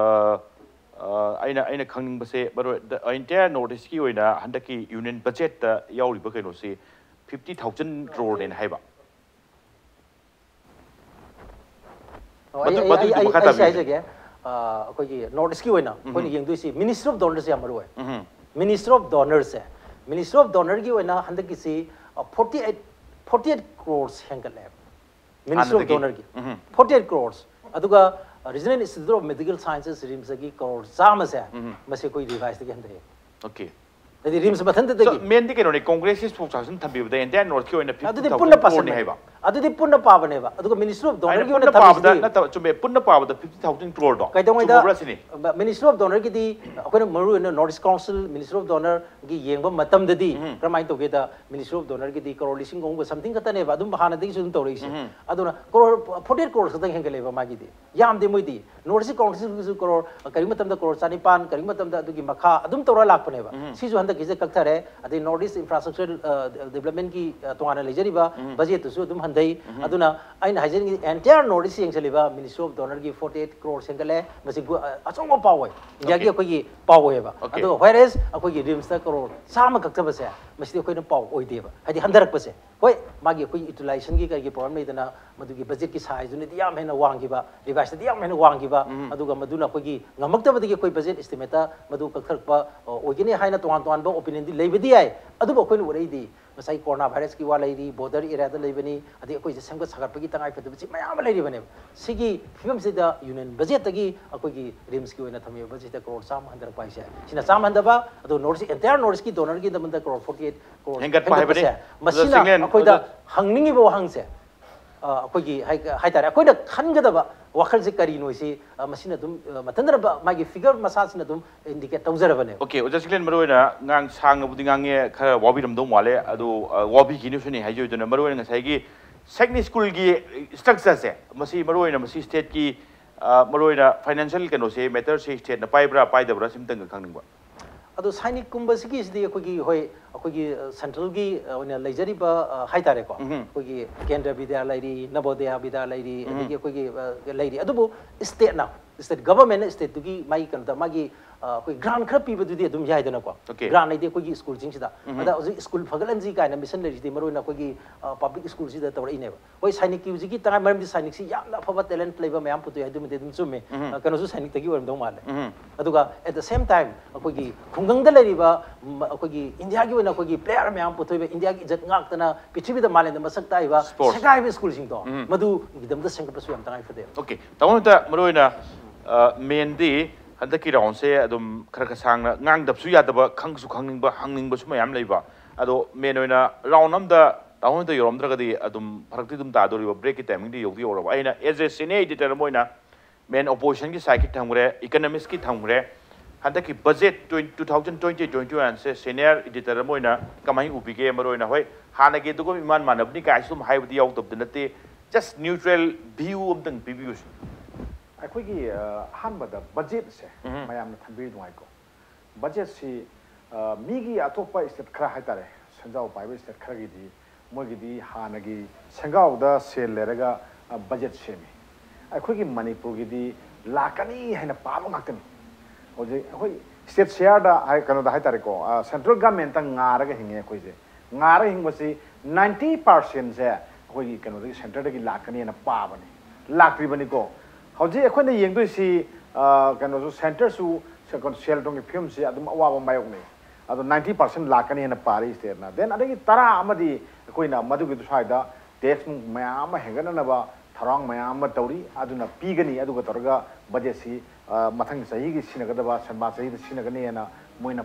आइना आइना खंगनिंग बसे बरो द एंटायर नॉर्थ ईस्ट की ओइना हंदकी यूनियन बजेट ता याउरिबा कैनो से fifty thousand crore ने हाइबा मदु मदु तो बखता भी है अ कोई नॉर्थ ईस्ट की ओइना कोई यंगदुसी मिनिस्टर ऑफ डोनर्स या मरो है मिनिस्टर ऑफ डोनर्स है मिनिस्टर ऑफ डोनर की ओइना हंदकी से forty-eight forty-eight crores हेंगले मिनिस्टर ऑफ डोनर की forty-eight crores अदुगा regional institute of medical sciences RIMS की करोड़ चाम से मसे कोई रिवाइज के हंदे ओके यदि रिम्स मथन दे मेन दि केनो ने कांग्रेस फोकस थंबी बदे इंडियन नॉर्थ की ओइना fifty thousand crore ने हाइबा ꯑꯗꯨꯗꯤ ꯄꯨꯟꯅ ꯄꯥꯕꯅꯦꯕ ꯑꯗꯨꯒ ꯃꯤꯅꯤꯁꯇ꯭ꯔꯤ ꯑꯣꯐ ꯗꯣꯅꯔꯒꯤ ꯑꯣꯏꯅ ꯊꯝꯕꯁꯤꯗꯤ ꯅꯠꯇꯕ ꯆꯨꯝꯃꯦ ꯄꯨꯟꯅ ꯄꯥꯕꯗ ꯐꯤꯐꯇꯤ ꯊꯥꯎꯖꯟ ꯀ꯭ꯔꯣꯔꯗꯣ ꯀꯩꯗꯧꯉꯩꯗ ꯃꯤꯅꯤꯁꯇ꯭ꯔꯤ ꯑꯣꯐ ꯗꯣꯅꯔꯒꯤꯗꯤ ꯑꯩꯈꯣꯏꯅ ꯃꯔꯨꯑꯣꯏꯅ north east council ministry of ꯗꯣꯅꯔꯒꯤ ꯌꯦꯡꯕ ꯃꯇꯝꯗꯗꯤ ꯀꯔꯝꯍꯥꯏꯅ ꯇꯧꯒꯦꯗ ꯃꯤꯅꯤꯁꯇ꯭ꯔꯤ ꯑꯣꯐ ꯗꯣꯅꯔꯒꯤꯗꯤ ꯀꯔꯣꯔ ꯂꯤꯁꯤꯡ ꯑꯍꯨꯝꯒ ꯁꯝꯊꯤꯡ ꯈꯛꯇꯅꯦꯕ ꯑꯗꯨꯝ ꯍꯥꯟꯅꯗꯒꯤꯁꯨ ꯑꯗꯨꯝ ꯇꯧꯔꯛꯏꯁꯦ ꯑꯗꯨꯅ ꯀꯔꯣꯔ ꯐꯣꯔꯇꯤ ꯑꯩꯠ ꯀ꯭ꯔꯣꯔ ꯈꯛꯇꯪ ꯍꯦꯟꯒꯠꯂꯦꯕ ꯃꯥꯒꯤꯗꯤ ꯌꯥꯝꯗꯦ ꯃꯣꯏꯗꯤ ꯅꯣꯔꯠ ꯏꯁ ꯀꯥꯎꯟꯁꯤꯜꯒꯤꯁꯨ ꯀꯔꯣꯔ ꯀꯔꯤꯒꯨꯝꯕ ꯃꯇꯝꯗ ꯀꯔꯣꯔ ꯆꯅꯤꯄꯥꯟ ꯀꯔꯤꯒꯨꯝꯕ ꯃꯇꯝꯗ ꯑꯗꯨꯒꯤ ꯃꯈꯥ ꯑꯗꯨꯝ ꯇꯧꯔ ꯂꯥꯛꯄꯅꯦꯕ ꯁꯤꯁꯨ ꯍꯟꯗꯛꯀꯤꯁꯦ ꯀꯛꯊꯔꯦ ꯑꯗꯩ ꯅꯣꯔꯠ ꯏꯁ ꯏꯟꯐ꯭ꯔꯥꯁꯇ꯭ꯔꯛꯆꯔ ꯗꯦꯕꯂꯞꯃꯦꯟꯠꯀꯤ ꯇꯣꯉꯥꯟꯅ ꯂꯩꯖꯔꯤꯕ ꯕꯖꯦꯠꯇꯨꯁꯨ ꯑꯗꯨꯝ ꯍꯟꯊꯩ ꯑꯗꯨꯅ ꯑꯩꯅ ꯍꯥꯏꯖꯅꯤꯡꯉꯤ ꯑꯦꯟꯇꯤꯌꯔ ꯅꯣꯔꯠ ꯏꯁ ꯌꯦꯡꯁꯤꯜꯂꯤꯕ ꯃꯤꯅꯤꯁꯇ꯭ꯔꯤ ꯑꯣꯐ ꯗꯣꯅꯔꯒꯤ ꯐꯣꯔꯇꯤ ꯑꯩꯠ ꯀ꯭ꯔꯣꯔ ꯍꯦꯟꯒꯠꯂꯦ ꯃꯁꯤ ꯑꯆꯧꯕ ꯄꯥꯎ ꯑꯣꯏ ꯏꯟꯗꯤꯌꯥꯒꯤ ꯑꯩꯈꯣꯏꯒꯤ ꯄꯥꯎ ꯑꯣꯏꯌꯦꯕ ꯑꯗꯨꯒ ꯋꯦꯔꯦꯁ ꯑꯩꯈꯣꯏꯒꯤ ꯔꯤꯝꯁꯇ ꯀ꯭ꯔꯣꯔ ꯆꯥꯝꯃ ꯀꯛꯊꯕꯁꯦ ꯃꯁꯤꯗꯤ ꯑꯩꯈꯣꯏꯅ ꯄꯥꯎ ꯑꯣꯏꯗꯦꯕ ꯍꯥꯏꯗꯤ ꯍꯟꯊꯔꯛꯄꯁꯦ ꯍꯣꯏ ꯃꯥꯒꯤ ꯑꯩꯈꯣꯏꯒꯤ ꯌꯨꯇꯤꯂꯥꯏꯖꯦꯁꯟꯒꯤ ꯀꯔꯤꯒꯤ ꯄ꯭ꯔꯣꯕ꯭ꯂꯦꯝ ꯂꯩꯗꯅ ꯃꯗꯨꯒꯤ ꯕꯖꯦꯠꯀꯤ ꯁꯥꯏꯖꯗꯨꯅꯗꯤ ꯌꯥꯝ ꯍꯦꯟꯅ ꯋꯥꯡꯈꯤꯕ ꯔꯤꯚꯥꯏꯁꯇꯗꯤ ꯌꯥꯝ ꯍꯦꯟꯅ ꯋꯥꯡꯈꯤꯕ ꯑꯗꯨꯒ ꯃꯗꯨꯅ ꯑꯩꯈꯣꯏꯒꯤ ꯉꯝꯃꯛꯇꯕꯗꯒꯤ ꯑꯩꯈꯣꯏ ꯕꯖꯦꯠ ꯏꯁꯇꯤꯃꯦꯠꯇ ꯃꯗꯨ ꯀꯛꯊꯔꯛꯄ ꯑꯣꯏꯒꯅꯤ ꯍꯥꯏꯅ ꯇꯣꯉꯥꯟ ꯇꯣꯉꯥꯟꯕ ꯑꯣꯄꯤꯅꯤꯌꯟꯗꯤ ꯂꯩꯕꯗꯤ ꯌꯥꯏ ꯑꯗꯨꯕꯨ ꯑꯩꯈꯣꯏꯅ ꯎꯔꯛꯏꯗꯤ ꯉꯁꯥꯏ ꯀꯣꯔꯣꯅꯥ ꯚꯥꯏꯔꯁꯀꯤ ꯋꯥ ꯂꯩꯔꯤ ꯕꯣꯔꯗꯔ ꯑꯦꯔꯤꯌꯥꯗ ꯂꯩꯕꯅꯤ ꯑꯗꯩ ꯑꯩꯈꯣꯏꯁꯦ ꯁꯦꯝꯒꯠ ꯁꯥꯒꯠꯄꯒꯤ ꯇꯉꯥꯏꯐꯗꯕꯁꯤ ꯃꯌꯥꯝ ꯑꯃ ꯂꯩꯔꯤꯕꯅꯦꯕ ꯁꯤꯒꯤ ꯐꯤꯕꯝꯁꯤꯗ ꯌꯨꯅꯤꯌꯟ ꯕꯖꯦꯠꯇꯒꯤ ꯑꯩꯈꯣꯏꯒꯤ ꯔꯤꯝꯁꯀꯤ ꯑꯣꯏꯅ ꯊꯝꯃꯤꯕ ꯕꯖꯦꯠꯇ ꯀ꯭ꯔꯣꯔ ꯆꯥꯝꯃ ꯍꯟꯊꯔꯛꯄ ꯍꯥꯏꯁꯦ ꯁꯤꯅ ꯆꯥꯝꯃ ꯍꯟꯊꯕ ꯑꯗꯣ ꯅꯣꯔꯠ ꯏꯁ ꯑꯦꯟꯇꯥꯌꯔ ꯅꯣꯔꯠ ꯏꯁꯀꯤ ꯗꯣꯅꯔꯒꯤꯗꯃꯛꯇ ꯀ꯭ꯔꯣꯔ ꯐꯣꯔꯇꯤ ꯑꯩꯠ ꯀ꯭ꯔꯣꯔ ꯍꯦꯟꯒꯠꯄꯁꯦ ꯃꯁꯤꯅ ꯑꯩꯈꯣꯏꯗ ꯍꯪꯅꯤꯡꯉꯤꯕ ꯋꯥꯍꯪꯁꯦ ꯑꯩꯈꯣꯏꯒꯤ ꯍꯥꯏꯇꯥꯔꯦ ꯑꯩꯈꯣꯏꯅ ꯈꯟꯒꯗꯕ ꯋꯥꯈꯜꯁꯦ ꯀꯔꯤꯅꯣ ꯁꯤ ꯃꯁꯤꯅ ꯑꯗꯨꯝ ꯃꯊꯟꯇꯅ ꯃꯥꯒꯤ ꯐꯤꯒꯔ ꯃꯁꯥꯁꯤꯅ ꯑꯗꯨꯝ ꯏꯟꯗꯤꯀꯦꯠ ꯇꯧꯖꯔꯕꯅꯦ ꯑꯣꯀꯦ ꯑꯣꯖꯥ ꯁꯤꯀ꯭ꯂꯦꯟ ꯃꯔꯨꯑꯣꯏꯅ ꯉꯥꯡ ꯁꯥꯡꯅꯕꯨꯗꯤ ꯉꯥꯡꯉꯦ ꯈꯔ ꯋꯥꯕꯤꯔꯝꯗꯧ ꯃꯥꯜꯂꯦ ꯑꯗꯨ ꯋꯥꯕꯤꯈꯤꯅꯨꯁꯨꯅꯤ ꯍꯥꯏꯖꯣꯏꯗꯨꯅ ꯃꯔꯨꯑꯣꯏꯅ ꯉꯁꯥꯏꯒꯤ ꯁꯦꯛꯅꯤ ꯁ꯭ꯀꯨꯜꯒꯤ ꯁ꯭ꯇ꯭ꯔꯛꯆꯔꯁꯦ ꯃꯁꯤ ꯃꯔꯨꯑꯣꯏꯅ ꯃꯁꯤ ꯁ꯭ꯇꯦꯠꯀꯤ ꯃꯔꯨꯑꯣꯏꯅ ꯐꯥꯏꯅꯥꯟꯁꯤꯌꯦꯜ ꯀꯩꯅꯣꯁꯦ ꯃꯦꯇꯔꯁꯦ ꯁ꯭ꯇꯦꯠꯅ ꯄꯥꯏꯕ꯭ꯔꯥ ꯄꯥꯏꯗꯕ꯭ꯔꯥ ꯁꯤꯝꯇꯪꯒ ꯈꯪꯅꯤꯡꯕ ꯑꯗꯣ ꯁꯥꯏꯅꯤꯛꯀꯨꯝꯕꯁꯤꯒꯤꯁꯤꯗꯤ ꯑꯩꯈꯣꯏꯒꯤ ꯍꯣꯏ ꯑꯩꯈꯣꯏꯒꯤ ꯁꯦꯟꯇ꯭ꯔꯦꯜꯒꯤ ꯑꯣꯏꯅ ꯂꯩꯖꯔꯤꯕ ꯍꯥꯏꯇꯥꯔꯦꯀꯣ ꯑꯩꯈꯣꯏꯒꯤ ꯀꯦꯟꯗ꯭ꯔ ꯕꯤꯗ꯭ꯌꯥ ꯂꯩꯔꯤ ꯅꯕꯣꯗꯌꯥ ꯕꯤꯗ꯭ꯌꯥ ꯂꯩꯔꯤ ꯑꯗꯒꯤ ꯑꯩꯈꯣꯏꯒꯤ ꯂꯩꯔꯤ ꯑꯗꯨꯕꯨ ꯁ꯭ꯇꯦꯠꯅ ꯁ꯭ꯇꯦꯠ ꯒꯚꯔꯟꯃꯦꯟꯠꯅ ꯁ꯭ꯇꯦꯠꯇꯨꯒꯤ ꯃꯥꯒꯤ ꯀꯩꯅꯣꯗ ꯃꯥꯒꯤ ꯑꯩꯈꯣꯏ ꯒ꯭ꯔꯥꯟ ꯈꯔ ꯄꯤꯕꯗꯨꯗꯤ ꯑꯗꯨꯝ ꯌꯥꯏꯗꯅꯀꯣ ꯒ꯭ꯔꯥꯟ ꯍꯥꯏꯗꯤ ꯑꯩꯈꯣꯏꯒꯤ ꯁ꯭ꯀꯨꯜꯁꯤꯡꯁꯤꯗ ꯑꯗ ꯍꯧꯖꯤꯛ ꯁ꯭ꯀꯨꯜ ꯐꯒꯠꯍꯟꯁꯤ ꯀꯥꯏꯅ ꯃꯤꯁꯟ ꯂꯩꯔꯤꯁꯤꯗꯤ ꯃꯔꯨꯑꯣꯏꯅ ꯑꯩꯈꯣꯏꯒꯤ ꯄꯥꯕ꯭ꯂꯤꯛ ꯁ꯭ꯀꯨꯜꯁꯤꯗ ꯇꯧꯔꯛꯏꯅꯦꯕ ꯍꯣꯏ ꯁꯥꯏꯅꯤꯛꯀꯤ ꯍꯧꯖꯤꯛꯀꯤ ꯇꯉꯥꯏ ꯃꯔꯝꯗꯤ ꯁꯥꯏꯅꯤꯛꯁꯤ ꯌꯥꯝꯅ ꯑꯐꯕ ꯇꯦꯂꯦꯟꯠ ꯂꯩꯕ ꯃꯌꯥꯝ ꯄꯨꯊꯣꯛꯑꯦ ꯑꯗꯨꯃꯗꯤ ꯑꯗꯨꯝ ꯆꯨꯝꯃꯦ ꯀꯩꯅꯣꯁꯨ ꯁꯥꯏꯅꯤꯛꯇꯒꯤ ꯑꯣꯏꯔꯝꯗꯧ ꯃꯥꯜꯂꯦ ꯑꯗꯨꯒ ꯑꯦꯠ ꯗ ꯁꯦꯝ ꯇꯥꯏꯝ ꯑꯩꯈꯣꯏꯒꯤ ꯈꯨꯡꯒꯪꯗ ꯂꯩꯔꯤꯕ ꯑꯩꯈꯣꯏꯒꯤ ꯏꯟꯗꯤꯌꯥꯒꯤ ꯑꯣꯏꯅ ꯑꯩꯈꯣꯏꯒꯤ ꯄ꯭ꯂꯦꯌꯔ ꯃꯌꯥꯝ ꯄꯨꯊꯣꯛꯏꯕ ꯏꯟꯗꯤꯌꯥꯒꯤ ꯏꯖꯠ ꯉꯥꯛꯇꯅ ꯄ꯭ꯔꯤꯊꯤꯕꯤꯗ ꯃꯥꯂꯦꯝꯗ ꯃꯁꯛ ꯇꯥꯛꯏꯕ ꯁꯦꯒꯥꯏꯕ ꯁ꯭ꯀꯨꯜꯁꯤꯡꯗꯣ ꯃꯗꯨꯒꯤꯗꯃꯛꯇ ꯁꯦꯝꯒꯠꯄꯁꯨ ꯌꯥꯝ ꯇꯉꯥꯏ ꯐꯗꯦ ꯑꯣꯀꯦ ꯇꯥꯃꯣꯅ ꯃꯔꯨꯑꯣꯏꯅ ꯃꯦꯟꯗꯤ ꯍꯟꯗꯛꯀꯤ ꯔꯥꯎꯟꯁꯦ ꯑꯗꯨꯝ ꯈꯔ ꯈꯔ ꯁꯥꯡꯅ ꯉꯥꯡꯗꯕꯁꯨ ꯌꯥꯗꯕ ꯈꯪꯁꯨ ꯈꯪꯅꯤꯡꯕ ꯍꯪꯅꯤꯡꯕꯁꯨ ꯃꯌꯥꯝ ꯂꯩꯕ ꯑꯗꯣ ꯃꯦꯟ ꯑꯣꯏꯅ ꯔꯥꯎꯟ ꯑꯃꯗ ꯇꯥꯃꯣꯅ ꯌꯧꯔꯝꯗ꯭ꯔꯒꯗꯤ ꯑꯗꯨꯝ ꯐꯔꯛꯇꯤ ꯑꯗꯨꯝ ꯇꯥꯗꯣꯔꯤꯕ ꯕ꯭ꯔꯦꯛꯀꯤ ꯇꯥꯏꯃꯤꯡꯗꯤ ꯌꯧꯗꯤ ꯌꯧꯔꯕ ꯑꯩꯅ ꯑꯦꯖ ꯑꯦ ꯁꯤꯅꯤꯌꯔ ꯏꯗꯤꯇꯔ ꯑꯃ ꯑꯣꯏꯅ ꯃꯦꯟ ꯑꯣꯄꯣꯖꯤꯁꯟꯒꯤ ꯁꯥꯏꯠꯀꯤ ꯊꯝꯈ꯭ꯔꯦ ꯏꯀꯅꯣꯃꯤꯛꯁꯀꯤ ꯊꯝꯈ꯭ꯔꯦ ꯍꯟꯗꯛꯀꯤ budget two thousand twenty twenty ꯋꯥꯟꯁꯦ ꯁꯤꯅꯤꯌꯔ ꯏꯗꯤꯇꯔ ꯑꯃ ꯑꯣꯏꯅ ꯀꯃꯥꯏꯅ ꯎꯕꯤꯒꯦ ꯃꯔꯨꯑꯣꯏꯅ ꯍꯣꯏ ꯍꯥꯟꯅꯒꯤ ꯑꯗꯨꯒ ꯏꯃꯥꯟ ꯃꯥꯟꯅꯕꯅꯤ ꯀꯥꯏꯁꯨ ꯑꯗꯨꯝ ꯍꯥꯏꯕꯗꯤ ꯌꯥꯎꯗꯕꯗꯤ ꯅꯠꯇꯦ ꯖꯁ ꯅ꯭ꯌꯨꯇ꯭ꯔꯦꯜ ꯚ꯭ꯌꯨ ꯑꯝꯇꯪ ꯄꯤꯕꯤꯌꯨꯁꯤ ꯑꯩꯈꯣꯏꯒꯤ ꯑꯍꯥꯟꯕꯗ ꯕꯖꯦꯠꯁꯦ ꯃꯌꯥꯝꯅ ꯊꯝꯕꯤꯔꯤ ꯅꯨꯡꯉꯥꯏꯀꯣ ꯕꯖꯦꯠꯁꯤ ꯃꯤꯒꯤ ꯑꯇꯣꯞꯄ ꯁ꯭ꯇꯦꯠ ꯈꯔ ꯍꯥꯏꯇꯥꯔꯦ ꯁꯦꯟꯖꯥꯎ ꯄꯥꯏꯕ ꯁ꯭ꯇꯦꯠ ꯈꯔꯒꯤꯗꯤ ꯃꯣꯏꯒꯤꯗꯤ ꯍꯥꯟꯅꯒꯤ ꯁꯦꯟꯒꯥꯎꯗ ꯁꯦꯜ ꯂꯩꯔꯒ ꯕꯖꯦꯠ ꯁꯦꯝꯃꯤ ꯑꯩꯈꯣꯏꯒꯤ ꯃꯅꯤꯄꯨꯔꯒꯤꯗꯤ ꯂꯥꯛꯀꯅꯤ ꯍꯥꯏꯅ ꯄꯥꯕ ꯉꯥꯛꯇꯅꯤ ꯍꯧꯖꯤꯛ ꯑꯩꯈꯣꯏ ꯁ꯭ꯇꯦꯠ ꯁꯤꯌꯥꯔꯗ ꯀꯩꯅꯣꯗ ꯍꯥꯏꯇꯥꯔꯦꯀꯣ ꯁꯦꯟꯇ꯭ꯔꯦꯜ ꯒꯚꯔꯟꯃꯦꯟꯠꯇ ꯉꯥꯔꯒ ꯍꯤꯡꯉꯦ ꯑꯩꯈꯣꯏꯁꯦ ꯉꯥꯔꯒ ꯍꯤꯡꯕꯁꯤ ꯅꯥꯏꯟꯇꯤ ꯄꯥꯔꯁꯦꯟꯁꯦ ꯑꯩꯈꯣꯏꯒꯤ ꯀꯩꯅꯣꯗꯒꯤ ꯁꯦꯟꯇꯔꯗꯒꯤ ꯂꯥꯛꯀꯅꯤꯅ ꯄꯥꯕꯅꯤ ꯂꯥꯛꯇ꯭ꯔꯤꯕꯅꯤꯀꯣ ꯍꯧꯖꯤꯛ ꯑꯩꯈꯣꯏꯅ ꯌꯦꯡꯗꯣꯏꯁꯤ ꯀꯩꯅꯣꯁꯨ ꯁꯦꯟꯇꯔꯁꯨ ꯁꯦꯜ ꯊꯨꯝꯒꯤ ꯐꯤꯕꯝꯁꯤ ꯑꯗꯨꯝ ꯑꯋꯥꯕ ꯃꯥꯌꯣꯛꯅꯩ ꯑꯗꯣ ꯅꯥꯏꯟꯇꯤ ꯄꯥꯔꯁꯦꯟ ꯂꯥꯛꯀꯅꯤꯅ ꯄꯥꯔꯤ ꯁ꯭ꯇꯦꯠꯅ ꯗꯦꯟ ꯑꯗꯒꯤ ꯇꯔꯥ ꯑꯃꯗꯤ ꯑꯩꯈꯣꯏꯅ ꯃꯗꯨꯒꯤꯗꯨ ꯁ꯭ꯋꯥꯏꯗ ꯇꯦꯛꯁ ꯃꯌꯥꯝ ꯑꯃ ꯍꯦꯟꯒꯠꯅꯅꯕ ꯊꯧꯔꯥꯡ ꯃꯌꯥꯝ ꯑꯃ ꯇꯧꯔꯤ ꯑꯗꯨꯅ ꯄꯤꯒꯅꯤ ꯑꯗꯨꯒ ꯇꯧꯔꯒ ꯕꯖꯦꯠꯁꯤ ꯃꯊꯪ ꯆꯍꯤꯒꯤ ꯁꯤꯖꯤꯟꯅꯒꯗꯕ ꯁꯟꯕꯥ ꯆꯍꯤꯗ ꯁꯤꯖꯤꯟꯅꯒꯅꯤꯅ ꯃꯣꯏꯅ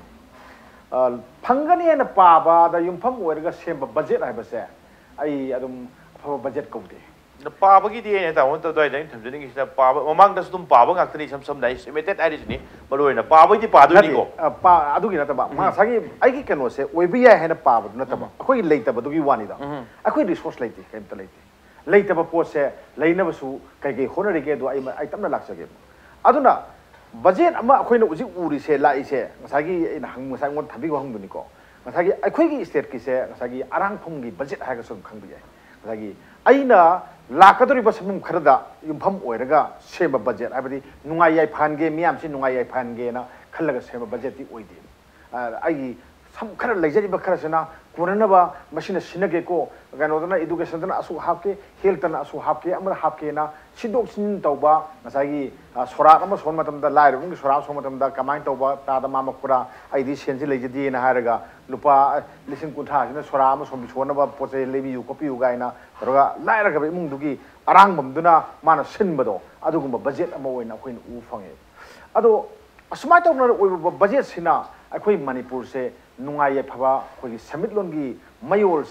ꯄꯥꯕꯅꯤ ꯐꯪꯒꯅꯤꯅ ꯄꯥꯕꯗ ꯌꯨꯝꯐꯝ ꯑꯣꯏꯔꯒ ꯁꯦꯝꯕ ꯕꯖꯦꯠ ꯍꯥꯏꯕꯁꯦ ꯑꯩ ꯑꯗꯨꯝ ꯑꯐꯕ ꯕꯖꯦꯠ ꯀꯧꯗꯦ ꯄꯥꯕꯒꯤꯗꯤ ꯑꯩꯅ ꯇꯥꯃꯣꯅ ꯑꯗꯨꯋꯥꯏꯗ ꯑꯩꯅ ꯊꯝꯖꯅꯤꯡꯉꯤꯁꯤꯅ ꯄꯥꯕ ꯃꯃꯥꯡꯗꯁꯨ ꯑꯗꯨꯝ ꯄꯥꯕ ꯉꯥꯛꯇꯅꯤ ꯏꯁꯝ ꯁꯝꯅ ꯑꯩ ꯁꯤꯃꯦꯇꯦꯠ ꯍꯥꯏꯔꯤꯁꯤꯅꯤ ꯃꯔꯨꯑꯣꯏꯅ ꯄꯥꯕꯒꯤꯗꯤ ꯄꯥꯗꯣꯏꯅꯤꯀꯣ ꯑꯗꯨꯒꯤ ꯅꯠꯇꯕ ꯉꯁꯥꯏꯒꯤ ꯑꯩꯒꯤ ꯀꯩꯅꯣꯁꯦ ꯑꯣꯏꯕ ꯌꯥꯏ ꯍꯥꯏꯅ ꯄꯥꯕꯗꯨ ꯅꯠꯇꯕ ꯑꯩꯈꯣꯏꯒꯤ ꯂꯩꯇꯕꯗꯨꯒꯤ ꯋꯥꯅꯤꯗ ꯑꯩꯈꯣꯏ ꯔꯤꯁꯣꯔꯁ ꯂꯩꯇꯦ ꯀꯩꯝꯇ ꯂꯩꯇꯦ ꯂꯩꯇꯕ ꯄꯣꯠꯁꯦ ꯂꯩꯅꯕꯁꯨ ꯀꯩ ꯀꯩ ꯍꯣꯠꯅꯔꯤꯒꯦ ꯑꯗꯣ ꯑꯩ ꯑꯩ ꯇꯞꯅ ꯂꯥꯛꯆꯒꯦ ꯑꯗꯨꯅ ꯕꯖꯦꯠ ꯑꯃ ꯑꯩꯈꯣꯏꯅ ꯍꯧꯖꯤꯛ ꯎꯔꯤꯁꯦ ꯂꯥꯛꯏꯁꯦ ꯉꯁꯥꯏꯒꯤ ꯑꯩꯅ ꯉꯁꯥꯏ ꯑꯩꯉꯣꯟꯗ ꯊꯝꯕꯤꯕ ꯋꯥꯍꯪꯗꯨꯅꯤꯀꯣ ꯉꯁꯥꯏꯒꯤ ꯑꯩꯈꯣꯏꯒꯤ ꯁ꯭ꯇꯦꯠꯀꯤꯁꯦ ꯉꯁꯥꯏꯒꯤ ꯑꯔꯥꯡꯐꯝꯒꯤ ꯕꯖꯦꯠ ꯍꯥꯏꯔꯒꯁꯨ ꯑꯗꯨꯝ ꯈꯪꯕ ꯌꯥꯏ ꯉꯁꯥꯏꯒꯤ ꯑꯩꯅ ꯂꯥꯛꯀꯗꯧꯔꯤꯕ ꯁꯦꯟꯐꯝ ꯈꯔꯗ ꯌꯨꯝꯐꯝ ꯑꯣꯏꯔꯒ ꯁꯦꯝꯕ ꯕꯖꯦꯠ ꯍꯥꯏꯕꯗꯤ ꯅꯨꯡꯉꯥꯏ ꯌꯥꯏꯐꯍꯟꯒꯦ ꯃꯤꯌꯥꯝꯁꯤ ꯅꯨꯡꯉꯥꯏ ꯌꯥꯏꯐꯍꯟꯒꯦꯅ ꯈꯜꯂꯒ ꯁꯦꯝꯕ ꯕꯖꯦꯠꯇꯤ ꯑꯣꯏꯗꯦ ꯑꯩꯒꯤ ꯁꯝ ꯈꯔ ꯂꯩꯖꯔꯤꯕ ꯈꯔꯁꯤꯅ ꯀꯣꯟꯅꯅꯕ ꯃꯁꯤꯅ ꯁꯤꯟꯅꯒꯦꯀꯣ ꯀꯩꯅꯣꯗꯅ ꯏꯗꯨꯀꯦꯁꯟꯗꯅ ꯑꯁꯨꯛ ꯍꯥꯞꯀꯦ ꯍꯦꯜꯇꯅ ꯑꯁꯨꯛ ꯍꯥꯞꯀꯦ ꯑꯃꯗ ꯍꯥꯞꯀꯦꯅ ꯁꯤꯟꯗꯣꯛ ꯁꯤꯟꯖꯤꯟ ꯇꯧꯕ ꯉꯁꯥꯏꯒꯤ ꯁꯣꯔꯥꯠ ꯑꯃ ꯁꯣꯟꯕ ꯃꯇꯝꯗ ꯂꯥꯏꯔꯕꯒꯤ ꯁꯣꯔꯥꯠ ꯁꯣꯟꯕ ꯃꯇꯝꯗ ꯀꯃꯥꯏꯅ ꯇꯧꯕ ꯇꯥꯗ ꯃꯥꯃꯛꯄ꯭ꯔꯥ ꯑꯩꯗꯤ ꯁꯦꯟꯁꯤ ꯂꯩꯖꯗꯦꯅ ꯍꯥꯏꯔꯒ ꯂꯨꯄꯥ ꯂꯤꯁꯤꯡ ꯀꯨꯟꯊ꯭ꯔꯥꯁꯤꯅ ꯁꯣꯔꯥ ꯑꯃ ꯁꯣꯟꯕꯤ ꯁꯣꯟꯅꯕ ꯄꯣꯠ ꯆꯩ ꯂꯩꯕꯤꯌꯨ ꯈꯣꯠꯄꯤꯌꯨ ꯀꯥꯏꯅ ꯇꯧꯔꯒ ꯂꯥꯏꯔꯒꯕ ꯏꯃꯨꯡꯗꯨꯒꯤ ꯑꯔꯥꯡꯕꯝꯗꯨꯅ ꯃꯥꯅ ꯁꯤꯟꯕꯗꯣ ꯑꯗꯨꯒꯨꯝꯕ ꯕꯖꯦꯠ ꯑꯃ ꯑꯣꯏꯅ ꯑꯩꯈꯣꯏꯅ ꯎꯕ ꯐꯪꯉꯦ ꯑꯗꯣ ꯑꯁꯨꯃꯥꯏꯅ ꯇꯧꯅ ꯑꯣꯏꯕ ꯕꯖꯦꯠꯁꯤꯅ ꯑꯩꯈꯣꯏ ꯃꯅꯤꯄꯨꯔꯁꯦ ꯅꯨꯡꯉꯥꯏ ꯌꯥꯏꯐꯕ ꯑꯩꯈꯣꯏꯒꯤ ꯁꯦꯟꯃꯤꯠꯂꯣꯟꯒꯤ ꯃꯌꯣꯜꯁꯦ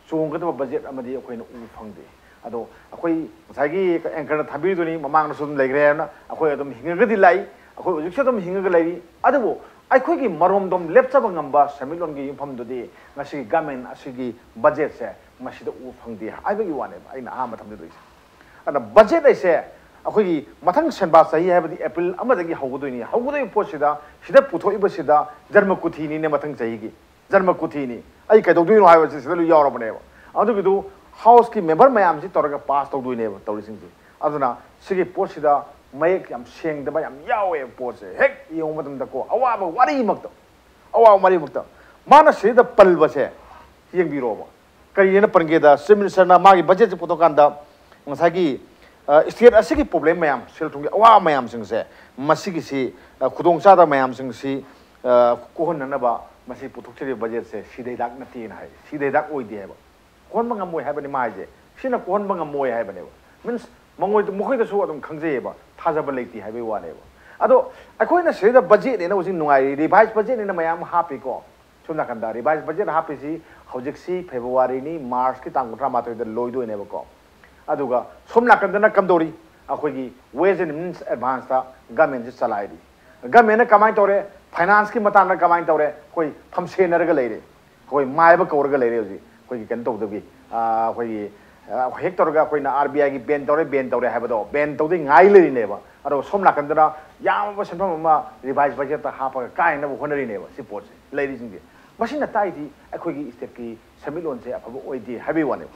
ꯆꯣꯡꯒꯗꯕ ꯕꯖꯦꯠ ꯑꯃꯗꯤ ꯑꯩꯈꯣꯏꯅ ꯎꯕ ꯐꯪꯗꯦ ꯑꯗꯣ ꯑꯩꯈꯣꯏ ꯉꯁꯥꯏꯒꯤ ꯑꯦꯡꯀꯔꯅ ꯊꯥꯕꯤꯗꯨꯅꯤ ꯃꯃꯥꯡꯗꯁꯨ ꯑꯗꯨꯝ ꯂꯩꯈ꯭ꯔꯦꯅ ꯑꯩꯈꯣꯏ ꯑꯗꯨꯝ ꯍꯤꯡꯉꯒꯗꯤ ꯂꯥꯛꯏ ꯑꯩꯈꯣꯏ ꯍꯧꯖꯤꯛꯁꯨ ꯑꯗꯨꯝ ꯍꯤꯡꯉꯒ ꯂꯩꯔꯤ ꯑꯗꯨꯕꯨ ꯑꯩꯈꯣꯏꯒꯤ ꯃꯔꯣꯝꯗꯣꯝ ꯂꯦꯞꯆꯕ ꯉꯝꯕ ꯁꯦꯟꯃꯤꯠꯂꯣꯟꯒꯤ ꯌꯨꯝꯐꯝꯗꯨꯗꯤ ꯉꯁꯤꯒꯤ ꯒꯃꯦꯟ ꯑꯁꯤꯒꯤ ꯕꯖꯦꯠꯁꯦ ꯃꯁꯤꯗ ꯎꯕ ꯐꯪꯗꯦ ꯍꯥꯏꯕꯒꯤ ꯋꯥꯅꯦꯕ ꯑꯩꯅ ꯑꯍꯥꯟꯕ ꯊꯝꯖꯗꯣꯏꯁꯦ ꯑꯗꯨꯅ ꯕꯖꯦꯠ ꯑꯩꯁꯦ ꯑꯩꯈꯣꯏꯒꯤ ꯃꯊꯪ ꯁꯦꯟꯕꯥ ꯆꯍꯤ ꯍꯥꯏꯕꯗꯤ ꯑꯦꯄ꯭ꯔꯤꯜ ꯑꯃꯗꯒꯤ ꯍꯧꯒꯗꯣꯏꯅꯤ ꯍꯧꯒꯗꯣꯏꯕ ꯄꯣꯠꯁꯤꯗ ꯁꯤꯗ ꯄꯨꯊꯣꯛꯏꯕꯁꯤꯗ ꯖꯟꯃ ꯀꯨꯊꯤꯅꯤꯅꯦ ꯃꯊꯪ ꯆꯍꯤꯒꯤ ꯖꯟꯃ ꯀꯨꯊꯤꯅꯤ ꯑꯩ ꯀꯩꯗꯧꯗꯣꯏꯅꯣ ꯍꯥꯏꯕꯁꯤ ꯁꯤꯗ ꯂꯣꯏ ꯌꯥꯎꯔꯕꯅꯦꯕ ꯑꯗꯨꯒꯤꯗꯨ ꯍꯥꯎꯁꯀꯤ ꯃꯦꯝꯕꯔ ꯃꯌꯥꯝꯁꯤ ꯇꯧꯔꯒ ꯄꯥꯁ ꯇꯧꯗꯣꯏꯅꯦꯕ ꯇꯧꯔꯤꯁꯤꯡꯁꯦ ꯑꯗꯨꯅ ꯁꯤꯒꯤ ꯄꯣꯠꯁꯤꯗ ꯃꯌꯦꯛ ꯌꯥꯝ ꯁꯦꯡꯗꯕ ꯌꯥꯝ ꯌꯥꯎꯋꯦꯕ ꯄꯣꯠꯁꯦ ꯍꯦꯛ ꯌꯦꯡꯕ ꯃꯇꯝꯗꯀꯣ ꯑꯋꯥꯕ ꯋꯥꯔꯤꯃꯛꯇ ꯑꯋꯥꯕ ꯋꯥꯔꯤꯃꯛꯇ ꯃꯥꯅ ꯁꯤꯗ ꯄꯜꯕꯁꯦ ꯌꯦꯡꯕꯤꯔꯣꯕ ꯀꯔꯤꯅ ꯄꯟꯒꯦꯗ ꯆꯤꯐ ꯃꯤꯅꯤꯁꯇꯔꯅ ꯃꯥꯒꯤ ꯕꯖꯦꯠꯁꯦ ꯄꯨꯊꯣꯛꯀꯥꯟꯗ ꯉꯁꯥꯏꯒꯤ ꯁ꯭ꯇꯦꯠ ꯑꯁꯤꯒꯤ ꯄ꯭ꯔꯣꯕ꯭ꯂꯦꯝ ꯃꯌꯥꯝ ꯁꯦꯜ ꯊꯨꯝꯒꯤ ꯑꯋꯥꯕ ꯃꯌꯥꯝꯁꯤꯡꯁꯦ ꯃꯁꯤꯒꯤꯁꯤ ꯈꯨꯗꯣꯡꯆꯥꯗꯕ ꯃꯌꯥꯝꯁꯤꯡꯁꯤ ꯀꯣꯛꯍꯟꯅꯅꯕ ꯃꯁꯤ ꯄꯨꯊꯣꯛꯆꯔꯤꯕ ꯕꯖꯦꯠꯁꯦ ꯁꯤꯗ ꯍꯤꯗꯥꯛ ꯅꯠꯇꯦꯅ ꯍꯥꯏ ꯁꯤꯗ ꯍꯤꯗꯥꯛ ꯑꯣꯏꯗꯦ ꯍꯥꯏꯕ ꯀꯣꯍꯟꯕ ꯉꯝꯃꯣꯏ ꯍꯥꯏꯕꯅꯤ ꯃꯥ ꯍꯥꯏꯁꯦ ꯁꯤꯅ ꯀꯣꯍꯟꯕ ꯉꯝꯃꯣꯏ ꯍꯥꯏꯕꯅꯦꯕ ꯃꯤꯟꯁ ꯃꯉꯣꯏ ꯃꯈꯣꯏꯗꯁꯨ ꯑꯗꯨꯝ ꯈꯪꯖꯩꯌꯦꯕ ꯊꯥꯖꯕ ꯂꯩꯇꯦ ꯍꯥꯏꯕꯒꯤ ꯋꯥꯅꯦꯕ ꯑꯗꯣ ꯑꯩꯈꯣꯏꯅ ꯁꯤꯗ ꯕꯖꯦꯠꯅꯦꯅ ꯍꯧꯖꯤꯛ ꯅꯨꯡꯉꯥꯏꯔꯤ ꯔꯤꯚꯥꯏꯁ ꯕꯖꯦꯠꯅꯦꯅ ꯃꯌꯥꯝ ꯍꯥꯞꯄꯤꯀꯣ ꯁꯣꯝ ꯅꯥꯀꯟꯗ ꯔꯤꯚꯥꯏꯁ ꯕꯖꯦꯠ ꯍꯥꯞꯄꯤꯁꯤ ꯍꯧꯖꯤꯛꯁꯤ ꯐꯦꯕ꯭ꯔꯨꯋꯥꯔꯤꯅꯤ ꯃꯥꯔꯆꯀꯤ ꯇꯥꯡ ꯀꯨꯟꯊ꯭ꯔꯥꯃꯥꯊꯣꯏꯗ ꯂꯣꯏꯗꯣꯏꯅꯦꯕꯀꯣ ꯑꯗꯨꯒ ꯁꯣꯝ ꯅꯥꯀꯟꯗꯅ ꯀꯝꯗꯧꯔꯤ ꯑꯩꯈꯣꯏꯒꯤ ꯋꯦꯖ ꯑꯦꯟ ꯃꯤꯟꯁ ꯑꯦꯗꯚꯥꯟꯁꯇ ꯒꯃꯦꯟꯁꯤ ꯆꯂꯥꯏꯔꯤ ꯒꯃꯦꯟꯅ ꯀꯃꯥꯏꯅ ꯇꯧꯔꯦ ꯐꯥꯏꯅꯥꯟꯁꯀꯤ ꯃꯇꯥꯡꯗ ꯀꯃꯥꯏꯅ ꯇꯧꯔꯦ ꯑꯩꯈꯣꯏ ꯐꯝꯁꯦꯟꯅꯔꯒ ꯂꯩꯔꯦ ꯑꯩꯈꯣꯏ ꯃꯥꯏꯕ ꯀꯧꯔꯒ ꯂꯩꯔꯦ ꯍꯧꯖꯤꯛ ꯑꯩꯈꯣꯏꯒꯤ ꯀꯩꯅꯣ ꯇꯧꯗꯕꯤ ꯑꯩꯈꯣꯏꯒꯤ ꯍꯦꯛ ꯇꯧꯔꯒ ꯑꯩꯈꯣꯏꯅ ꯑꯥꯔ ꯕꯤ ꯑꯥꯏꯒꯤ ꯕꯦꯟ ꯇꯧꯔꯦ ꯕꯦꯟ ꯇꯧꯔꯦ ꯍꯥꯏꯕꯗꯣ ꯕꯦꯟ ꯇꯧꯗꯩ ꯉꯥꯏ ꯂꯩꯔꯤꯅꯦꯕ ꯑꯗꯣ ꯁꯣꯝ ꯅꯥꯀꯟꯗꯅ ꯌꯥꯝꯕ ꯁꯦꯟꯐꯝ ꯑꯃ ꯔꯤꯚꯥꯏꯁ ꯕꯖꯦꯠꯇ ꯍꯥꯞꯄꯒ ꯀꯥꯏꯅꯕ ꯍꯣꯠꯅꯔꯤꯅꯦꯕ ꯁꯤ ꯄꯣꯠꯁꯦ ꯂꯩꯔꯤꯁꯤꯡꯁꯦ ꯃꯁꯤꯅ ꯇꯥꯛꯏꯗꯤ ꯑꯩꯈꯣꯏꯒꯤ ꯁ꯭ꯇꯦꯠꯀꯤ ꯁꯦꯟꯃꯤꯠꯂꯣꯟꯁꯦ ꯑꯐꯕ ꯑꯣꯏꯗꯦ ꯍꯥꯏꯕꯒꯤ ꯋꯥꯅꯦꯕ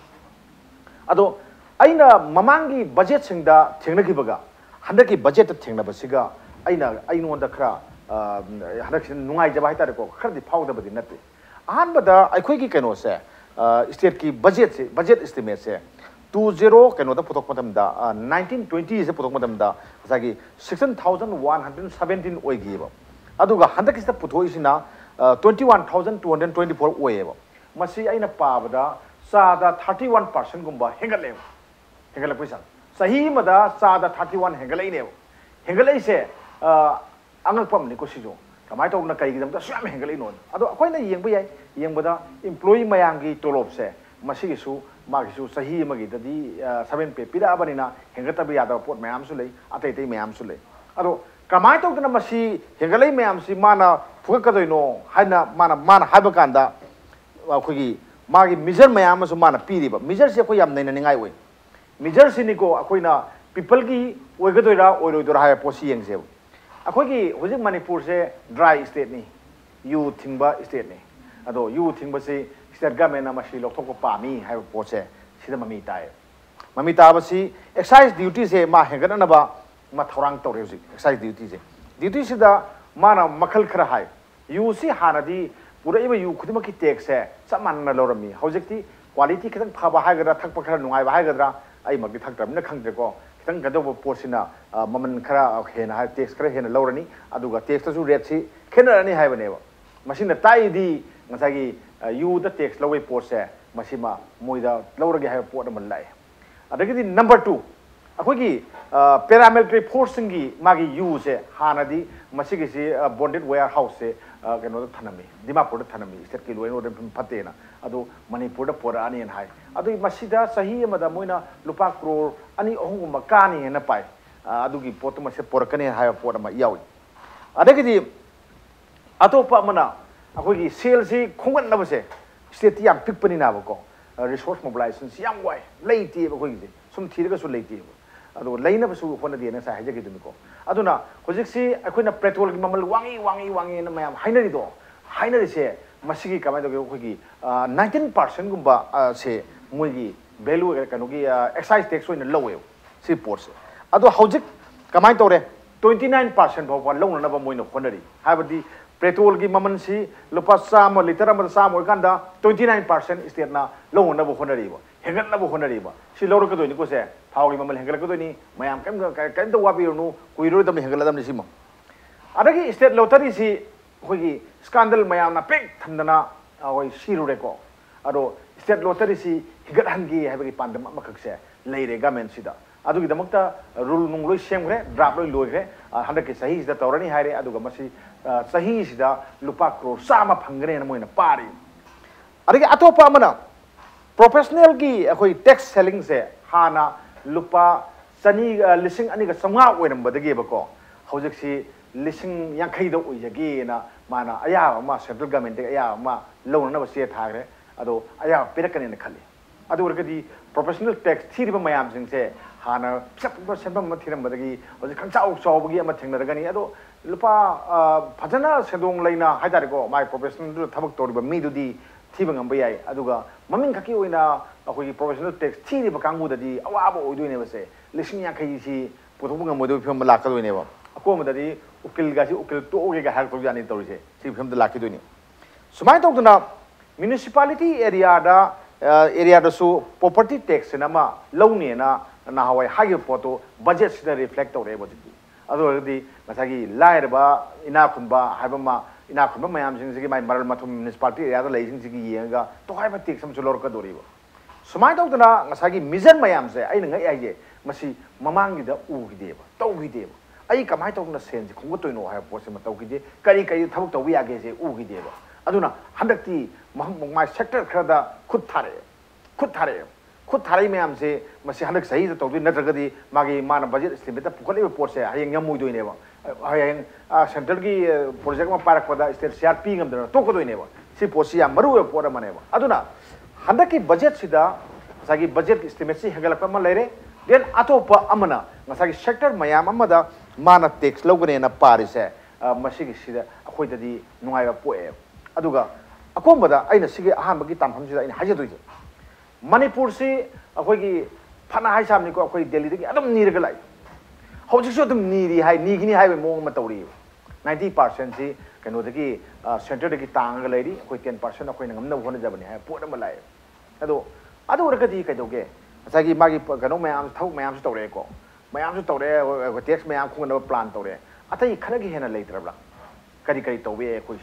ꯑꯗꯣ ꯑꯩꯅ ꯃꯃꯥꯡꯒꯤ ꯕꯖꯦꯠꯁꯤꯡꯗ ꯊꯦꯡꯅꯈꯤꯕꯒ ꯍꯟꯗꯛꯀꯤ ꯕꯖꯦꯠꯇ ꯊꯦꯡꯅꯕꯁꯤꯒ ꯑꯩꯅ ꯑꯩꯉꯣꯟꯗ ꯈꯔ ꯍꯟꯗꯛꯁꯤꯅ ꯅꯨꯡꯉꯥꯏꯖꯕ ꯍꯥꯏꯇꯥꯔꯦꯀꯣ ꯈꯔꯗꯤ ꯐꯥꯎꯗꯕꯗꯤ ꯅꯠꯇꯦ ꯑꯍꯥꯟꯕꯗ ꯑꯩꯈꯣꯏꯒꯤ ꯀꯩꯅꯣꯁꯦ ꯁ꯭ꯇꯦꯠꯀꯤ ꯕꯖꯦꯠꯁꯦ ꯕꯖꯦꯠꯏꯁꯇꯤꯃꯦꯠꯁꯦ टू जीरो कनोदा पुथोक मतमदा नाइनटीन ट्वेंटी से पुथोक मतमदा जागी sixteen thousand one hundred seventeen ओइगीबो अदुगा हंदकिसदा पुथोइसिना twenty one thousand two hundred twenty four ओइएबो मसी आइना पाबदा सादा थर्टी वन परसेंट गुंबा हेंगलेब हेंगले पैसा सही मदा सादा थर्टी वन हेंगलेनेबो हेंगलेइसे अंगपमनि को सिजो कमाय तौना कईगिदमदा सुयाम हेंगलेनो अदो अखोइना येंबा याय येंबदा एम्प्लॉई मयांगी तोलोबसे मसीगिसु मागिसु सही मगिददी सेवन पे पिराबनिना हेंगतबि यादव पोट मयामसु लई अतै तै मयामसु लई अदो कमाय तौदना मसी हेंगलै मयामसि माना फुगकदोइनो हाइना माना माना हाइबा कांदा अखोगी मागी मिजर मयामसु माना पीरिबा मिजर से अखोय याम नैनानिङाय ओइ मिजर सिनिको अखोइना पीपल की ओइगदोइरा ओइरोइदोरा हाय पोसी येंगसे अखोगी हुजिक मणिपुर से ड्राई स्टेट नि यू थिंगबा स्टेट नि अदो यू थिंगबसे स्टेट गवर्नमेंट मसी लौथोको पामी है पोसे सिदा ममी ताए ममी ताबसी एक्साइज ड्यूटी से मा हेगननबा मा थौरांग तौरे हुजिक एक्साइज ड्यूटी से ड्यूटी सिदा माना मखल खरा हाय यू सी हानादी पुरैबा यू खुदिमकी टैक्स है समान लौरमी हौजिकती क्वालिटी खतन फाबा हायगरा थकपा खरा नुंगाइबा हायगदरा आई मगि थकतरमिना खंगदेको खतन गदोबो पोसिना ममन खरा हेना हाय टैक्स खरा हेना लौरनी अदुगा टैक्स तसु रेट सी खेनरनी हायबनेबा मसिना ताइदी ngasagi yu da tax lawai port se masima moida lawrage ha port am lai adagi number two akogi paramilitary force ngi magi yu se hanadi masigi si bonded warehouse se keno da thanami dimapur da thanami state ki loino da phatena adu manipur da pora ani hai adu masida sahi amada moina lupa crore ani ahum makani hena pai adugi port ma se porakane ha port ma yawi adagi atopa mana अखोगी सेल से खोंगन नबसे स्टेट याम पिकपनि नाबको रिसोर्स मोबिलाइजेशन से याम वाय लेती अखोगी से सुम थीरगा सु लेती अदो लेनबसु होनदि न सा हाइजगे दुमिको अदुना होजिक से अखोइना पेट्रोल की ममल वांगी वांगी वांगी न मयाम हाइनरिदो हाइनरि से मसिगी कमाय दोगे अखोगी नाइनटीन परसेंट गुंबा से मोगी वैल्यू कनोगी एक्साइज टैक्स ओइन लवे सी पोर्ट से अदो होजिक कमाय तोरे ट्वेंटी नाइन परसेंट भोपा लौननबा मोइनो होनरि हाबदि पेट्रोल की ममन से लुपा चाम लिटर चाम होगा ट्वेंटी नाइन परसेंट स्टेटना लौनब होनरीब हेंगनब होनरीब से लौरकदोनीको से थाव की ममल हेंगलकदोनी मैम कम वापीनु कुरोदम हेंगलदम सिम अदगी स्टेट लॉटरी से अखोगी स्कैंडल मैम पेक थंदना अखोई सिरुरेको अदो स्टेट लॉटरी से हिगतहनगी हाइबगी पांदम अमखकसे लेरे गवर्नमेंट सिदा अदुगिदमक्ता रूल नुंग लोइ सेमग्रे ड्राफ्ट लोइ लोइग्रे हंदकी सही सिदा तौरनी हाइरे अदुगा मसी सही सिदा लुपा क्रोर सामा फंगने न मोइना पारी अदगी अतोपा अमना प्रोफेशनल की अखोई टैक्स सेलिंग से हाना लुपा चनी लिसिंग अनी का समगा ओइरमबदगी बको हौजकसी लिसिंग यांखैद ओइजगी ना माना अया मा सेंट्रल गवर्नमेंट अया मा लौनना बसे थागरे अदो अया पिरकने न खली अदो वर्गदी प्रोफेशनल टैक्स थीरिबा मयाम सिंगसे हाना सब सेंबम म थीरमबदगी हौजक खंचाउ चावबगी अमा थेंगनरगनी अदो लुपा फजना सेदोंग लेना हाइदारेको माय प्रोफेशनल थबक तोरिबा मीदुदी थीबा ngamba yai aduga maming khaki oina akoi professional tax thiri ba kangmu dadi awaba oidoine base lising yankai si puthong ngam modu film lakadoine ba akom dadi ukil ga si ukil to oge ga hal to jani torise si film da lakidoine sumai tok na municipality area da area da su property tax na ma lawne na na hawai hagi photo budget sida reflect tore ba di ado di masagi lair ba ina khunba haiba ma ina khunba mayam sing sigi mai maral mathum municipality area da lai sing sigi yenga to hai ba tik sam chulor ka dori ba sumai tok na ngasagi mission mayam se ai ngai ai je masi mamang gi da u gi de ba to gi de ba ai kamai tok na sen ji khung toi no hai po se ma to gi de kari kari thabuk to wi ya ge se u gi de ba aduna handakti mahang mai sector khara da khut thare khut thare khut thare mayam se masi handak sahi da to bi natragadi magi mana budget estimate da pukali po se hayeng yamui doi ne ba hayeng central की प्रोजेक्ट में पारक पदा state CRP ngam dana to ko doi ne ba si posi ya maru e pora mane ba aduna handa ki budget sida sagi budget estimate si hegalak pa ma lere den atopa amana ngasagi sector mayam amada mana tax logane na pari se masi ki sida akhoi dadi nungai ba poe aduga akombada aina sigi ahan bagi tampham sida aina haje doi manipur si akhoi ki phana hai samni ko akhoi delhi dagi adam nirga lai hojik so dum niri hai nigini hai mong ma tawri ninety percent si kano dagi center dagi tang ga lairi koi ten percent akoi ngam na hona jabani hai pot ma lai ado ado urgadi kai doge asagi magi kano mayam thau mayam su tawre ko mayam su tawre tax mayam khung na plan tawre atai khana gi hena leitrabla kari kari tawbe koi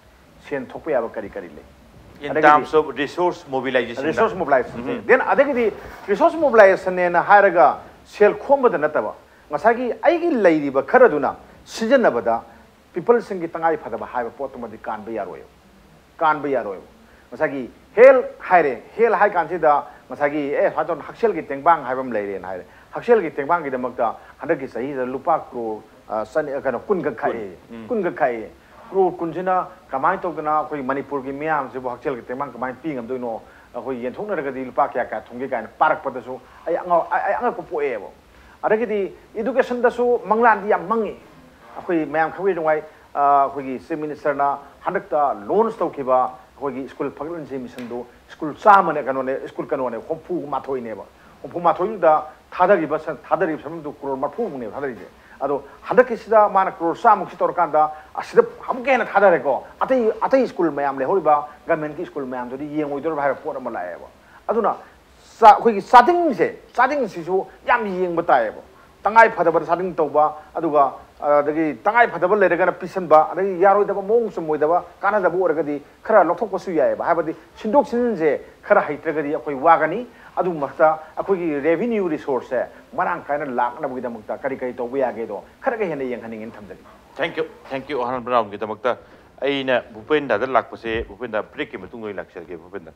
sen thokpe ya kari kari le in terms of resource mobilization resource mobilization then adagi resource mobilization ne na haraga sel khomba da nataba ngasagi aigi leiriba kharaduna sijanabada people singi tangai phadaba haiba potumadi kan ba yaroy kan ba yaroy ngasagi hel haire hel hai kan sida ngasagi e hadon haksel gi tengbang haibam leire na haire haksel gi tengbang gi damakta handaki sahi da lupa kro san kana kun ga khai kun ga khai kro kunjina kamai tokna koi manipur gi miam se bo haksel gi tengbang kamai pi ngam doino koi yen thongna daga di lupa kya ka thongge ka parak padasu ai anga ai anga ko poe bo adagidi education da su manglan di yam mangi akoi mayam khawi dongwai akoi gi chief minister na handakta loans tawkhiba akoi gi school phaglan je mission do school chamane kanone school kanone hompu mathoi ne ba hompu mathoi da thadari ba thadari sam do crore marphu ne thadari je ado handaki sida mana crore samuk sitor kanda asida hamke na thadare ko atai atai school mayam le horiba government ki school mayam do di yengoi dor bhai pot ma lae ba aduna sa khoi gi starting se starting si su yam yeng batai ba tangai phadaba starting tawba aduga adagi tangai phadaba le daga pisan ba adagi yaroi daba mong sumoi daba kana daba oragadi khara lothok ko su yai ba habadi sindok sin je khara haitragadi akoi wagani adu makta akoi gi revenue resource se marang kaina lak na bagi damakta kari kari tawba ya ge do khara ga hena yeng haning in thamdali thank you thank you ahan brown gi damakta aina bupenda da lak pase bupenda break ki matung lak sel ge bupenda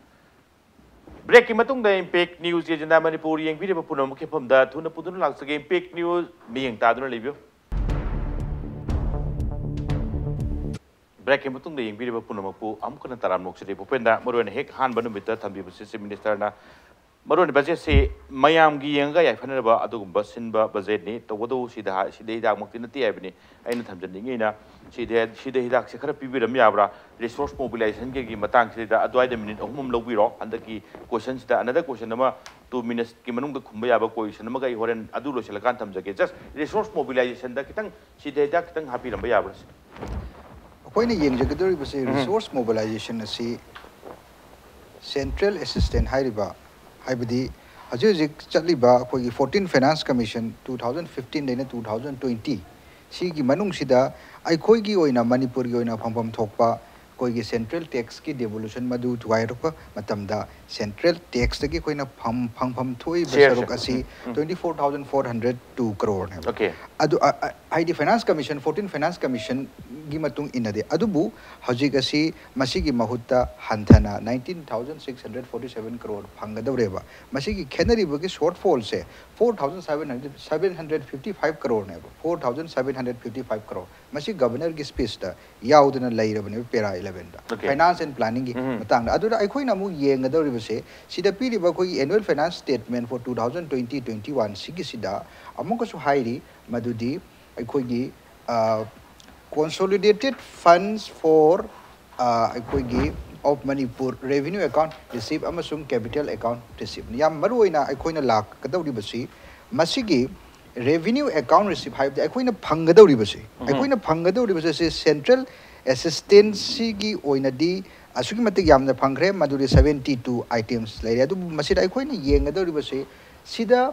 break ki matung da impact news ye jana manipur yeng bi de punam ke pham da thuna pudun lak sage impact news mi yeng ta dun review break ki matung da yeng bi de punam pu am kana taram nok se bupenda morwen hek han banu bita thambi bu chief minister na morwen budget se mayam gi yeng ga yai phana ba adu gum sin ba budget ni to bodu si da si de da mok tin ti ai bini aina thamjan ni na si de si de hidak se khara pibiram yabra resource mobilization ke gi matang se da adwai de minute ahum lobi ro andaki question da another question ama two minutes ki manung da khumba yaba question ama gai horen adu lo sel kan thamjage just resource mobilization da kitang si de da kitang happy ram yabra akoina yengjagdori base resource mobilization asi central assistant hairiba haibadi hajik chatliba akoi fourteen finance commission twenty fifteen dena twenty twenty sigi manung sida ai khoi gi oina manipur gi oina phangpham thokpa ꯑꯩꯈꯣꯏꯒꯤ ꯁꯦꯟꯇ꯭ꯔꯦꯜ ꯇꯦꯛꯁꯀꯤ ꯗꯦꯚꯣꯂꯨꯁꯟ ꯃꯗꯨ ꯊꯨꯒꯥꯏꯔꯛꯄ ꯃꯇꯝꯗ ꯁꯦꯟꯇ꯭ꯔꯦꯜ ꯇꯦꯛꯁꯇꯒꯤ ꯑꯩꯈꯣꯏꯅ ꯐꯪꯐꯝ ꯊꯣꯛꯏꯕ ꯁꯔꯨꯛ ꯑꯁꯤ twenty four thousand four hundred two ꯀ꯭ꯔꯣꯔꯅꯦꯕ ꯑꯗꯨ ꯍꯥꯏꯗꯤ ꯐꯥꯏꯅꯥꯟꯁ ꯀꯃꯤꯁꯟ ꯐꯣꯔꯇꯤꯟ ꯐꯥꯏꯅꯥꯟꯁ ꯀꯃꯤꯁꯟꯒꯤ ꯃꯇꯨꯡ ꯏꯟꯅꯗꯦ ꯑꯗꯨꯕꯨ ꯍꯧꯖꯤꯛ ꯑꯁꯤ ꯃꯁꯤꯒꯤ ꯃꯍꯨꯠꯇ ꯍꯟꯊꯅ nineteen thousand six hundred forty seven crore ꯐꯪꯒꯗꯧꯔꯦꯕ ꯃꯁꯤꯒꯤ ꯈꯦꯠꯅꯔꯤꯕꯒꯤ ꯁꯣꯔꯠ ꯐꯣꯜꯁꯦ four thousand seven hundred seven hundred fifty five ꯀ꯭ꯔꯣꯔꯅꯦꯕ four thousand seven hundred fifty five crore ꯃꯁꯤ ꯒꯕꯔꯅꯔꯒꯤ ꯁ꯭ꯄꯤꯆꯇ ꯌꯥꯎꯗꯅ ꯂꯩꯔꯕꯅꯦꯕ ꯄꯦꯔꯥ ꯏꯂꯚꯦꯟꯗ ꯐꯥꯏꯅꯥꯟꯁ ꯑꯦꯟड ꯄ꯭ꯂꯥꯅꯤꯡꯒꯤ ꯃꯇꯥꯡꯗ ꯑꯗꯨꯗ ꯑꯩꯈꯣꯏꯅ ꯑꯃꯨꯛ ꯌꯦꯡꯒꯗꯧꯔꯤꯕꯁꯦ ꯁꯤꯗ ꯄꯤꯔꯤꯕ ꯑꯩꯈꯣꯏꯒꯤ annual finance statement for two thousand twenty twenty one ꯁꯤꯒꯤꯁꯤꯗ ꯑꯃꯨꯛꯀꯁꯨ ꯍꯥꯏꯔꯤ ꯃꯗꯨꯗꯤ ꯑꯩꯈꯣꯏꯒꯤ consolidated funds for ꯑꯩꯈꯣꯏꯒꯤ of Manipur revenue account receive amasung capital account receive yam maru oina aikoina lakadawribasi masigi revenue account receive haibde aikoina phangadawribasi aikoina phangadawribasi central assistance gi oina di asugi matik yamna phangre maduri seventy-two items leire adu masida aikoina yengadawribasi sida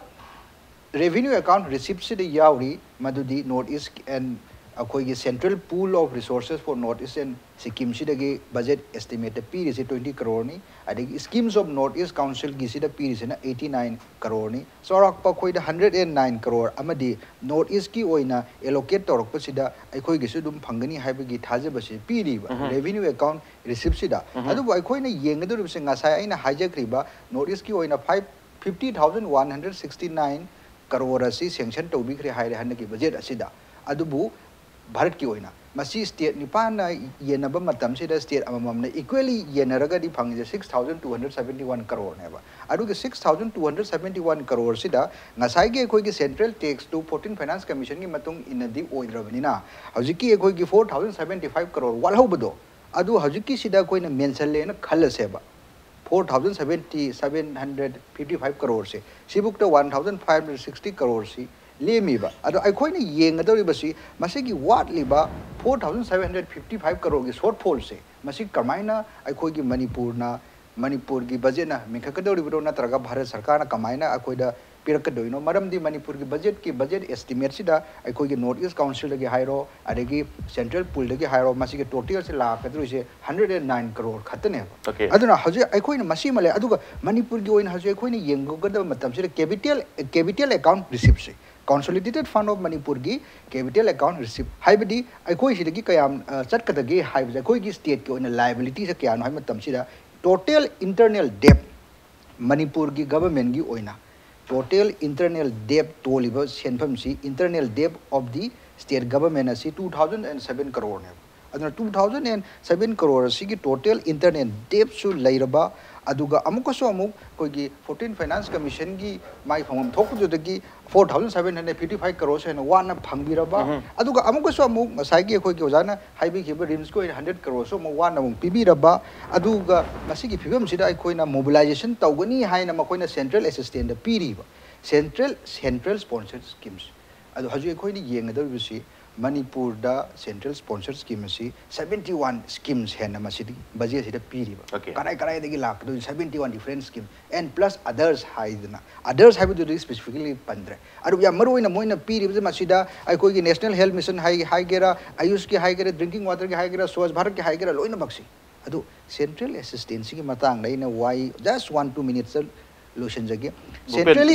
revenue account receipt sida yauri madudi north east and अखोई central pool of resources for north east and Sikkim सिदगी बजट एस्टिमेट पीरिसे ट्वेंटी करोड़ नि अदगी schemes of north east council की सिदा पीरिसेना एटी नाइन करोड़ नि सोरक पखोई the one oh nine crore अमदी नॉर्थ ईस्ट की ओइना एलोकेट तौरक सिदा अखोई गिसु दुम फंगनी हाइबगी थाजबसे पीरिबा रेवेन्यू अकाउंट रिसीप्ट सिदा अदुबो अखोइना येंगदुरबसे ngasai aina हाइजक्रिबा नॉर्थ ईस्ट की ओइना fifty thousand one hundred sixty nine crore असि सैंक्शन तौबिखरे हाइरे हनकी बजट असिदा अदुबु भारत की ओइना मसी स्टेट निपान येनब मतम सिदा स्टेट अममने इक्वली येनरगदी फंगजे six thousand two hundred seventy one crore नेबा अदुगे six thousand two hundred seventy one crore सिदा ngasai ge khoi gi central tax to fourteen finance commission की मतुंग इनदी ओइद्रबनिना हजिकी khoi gi four thousand seventy five crore वालहौबदो अदु हजिकी सिदा कोइना मेंशन लेना खलसेबा four thousand seventy seven hundred fifty five crore से सिबुक तो one thousand five hundred sixty crore सी लेमीबा अदो अखोइना येंगदौरिबसी मसिगी वाटलिबा four thousand seven hundred fifty five crore की शॉर्ट फॉल से मसि कमाइना अखोइगी मणिपुरना मणिपुर की बजट ना मिखकदौरिबदो नत्रगा भारत सरकार कमाइना अखोइदा पिरकदोइनो मरमदी मणिपुर की बजट की बजट एस्टिमेट सिदा अखोइगी नॉर्थ ईस्ट काउंसिल दगी हाइरो अदगी सेंट्रल पूल दगी हाइरो मसिगी टोटल से लाकदरुसे वन oh नाइन करोड़ खतने अदुना हजे अखोइना मसि मले अदुगा मणिपुर की ओइना हजे अखोइना येंगगदब मतम सिदा कैपिटल कैपिटल अकाउंट रिसीप्ट से consolidated fund of Manipur gi capital account receipt haibadi aikoi sidagi kayam chatkadagi haiba aikoi gi state ki oina liability se kya no hai matam sida total internal debt Manipur gi government gi oina total internal debt toliba senpham si internal debt of the state government asi two thousand seven crore ne aduna two thousand seven crore si gi total internal debt su leiraba aduga amukaso amuk koigi fourteen finance commission gi mai phangam thokudagi four thousand seven hundred fifty five crore se wana phangbiraba aduga amukaso amuk masai gi khoi gi ojana haibi gi rims ko one hundred crore so mo wana mung pibiraba aduga masigi phibam sida ai khoina mobilization tawgani haina makoina central assistant da piriba central central sponsored schemes adu haju khoini yengadabisi Manipur da central sponsored scheme asi seventy-one schemes hai na masidi budget sida piriba karai karai degi lak do seventy-one different scheme and plus others haidna others have to specifically pandre aru ya maru ina moina piriba masida ai koi gi national health mission hai hai gera ayush ki hai gera drinking water ki hai gera swachh bharat ki hai gera loina baksi adu central assistance ki matang lai na why just one two minutes centrally centrally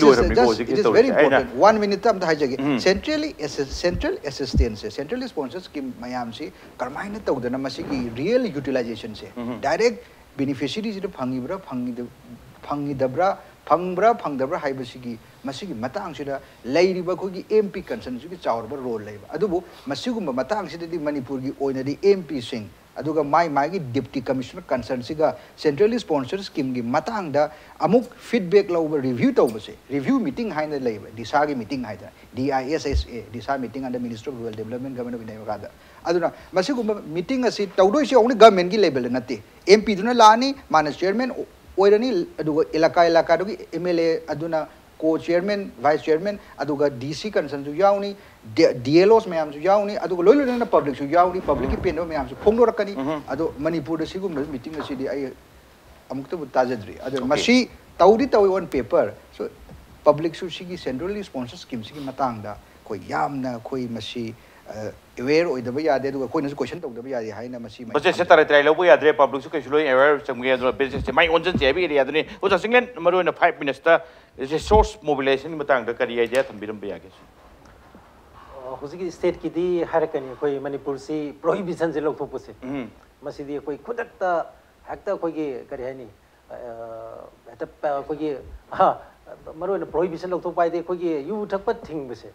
it is very important one minute tam hai jage centrally central assistance centrally sponsored scheme mayam si karmaina tawdana masigi real utilization se direct beneficiaries ida phangibra phangida phangidabra phangbra phangdabra haibasigi masigi matang sida leiriba khogi mp concern gi chawrba role leiba adubu masigumba matang sida di manipur gi oina di mp sing aduga mai mai gi deputy commissioner concern siga centrally sponsored scheme gi matang da amuk feedback lauba review tawbase review meeting haina leiba disa gi meeting haida dissa disa meeting under ministry of rural development government of india ga aduna masigumba meeting asi tawdoi si only government gi level nate mp duna lani mana chairman oirani aduga elaka elaka dugi mla aduna co chairman vice chairman aduga dc concern ju yauni dlos mayam ju yauni aduga loi loi na public ju yauni public ki pen mayam ju phongdo rakani adu manipur da sigum meeting asi di ai amukta tajadri adu masi taudi tawi on paper so public su sigi centrally sponsored scheme sigi matang da koi yamna koi masi aware oidaba yade aduga koina question tawdaba yade haina masi mai budget se tare trai lobo yadre public su kaisu loi aware chamge aduna business se mai onjan je bi area aduni o singlen maro na five minutes ta resource mobilization matang da kari idea thambiram ba yage hojiki state ki di harakani koi manipur si prohibition je lok thopuse masi di koi khudak ta hakta koi gi kari hani eta koi gi ha maro na prohibition lok thopai de koi gi yu thakpa thing bese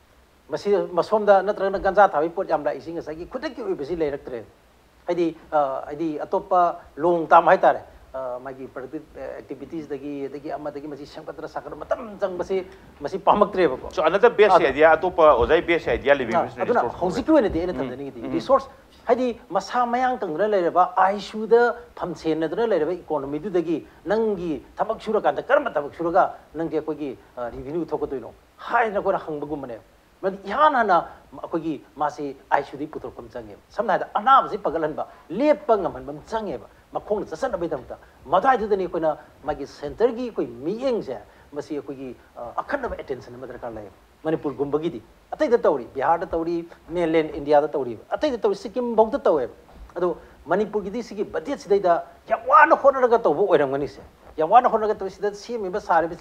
masi masomda natrana ganja thawi pot yamla ising asagi khudak ki besi leiraktre haidi haidi atopa long tam hai tare magi productive activities dagi dagi ama dagi masi sangpatra sakar matam jang masi masi pamaktre ba so another best idea atopa ozai best idea living business aduna hosiki wene de ena thamdani gi resource haidi masa mayang tangna leiraba aishu da phamchen na leiraba economy du dagi nangi thabak sura kan karma thabak sura ga nangi koi gi revenue thokodoino hai na ko hangba gumne But Yana Akogi Masi I should put up Jangem. Sometimes Anam Zipagalanba, Lepang and Jangeba, Makon, the son of Bedamta, Madai to the Nikona, Magi Centergi, Miyangza, Masi Akogi, a kind of attention in Madraka, Manipur Gumbagidi. I take the Tori, Bihar the Tori, mainland India the Tori. I take the Tori Sikkim Bog the Tower. Although Manipur Gidisiki, but it's data, Yawana Honagato, where I'm going to say. Yawana Honagato is that same in Basari,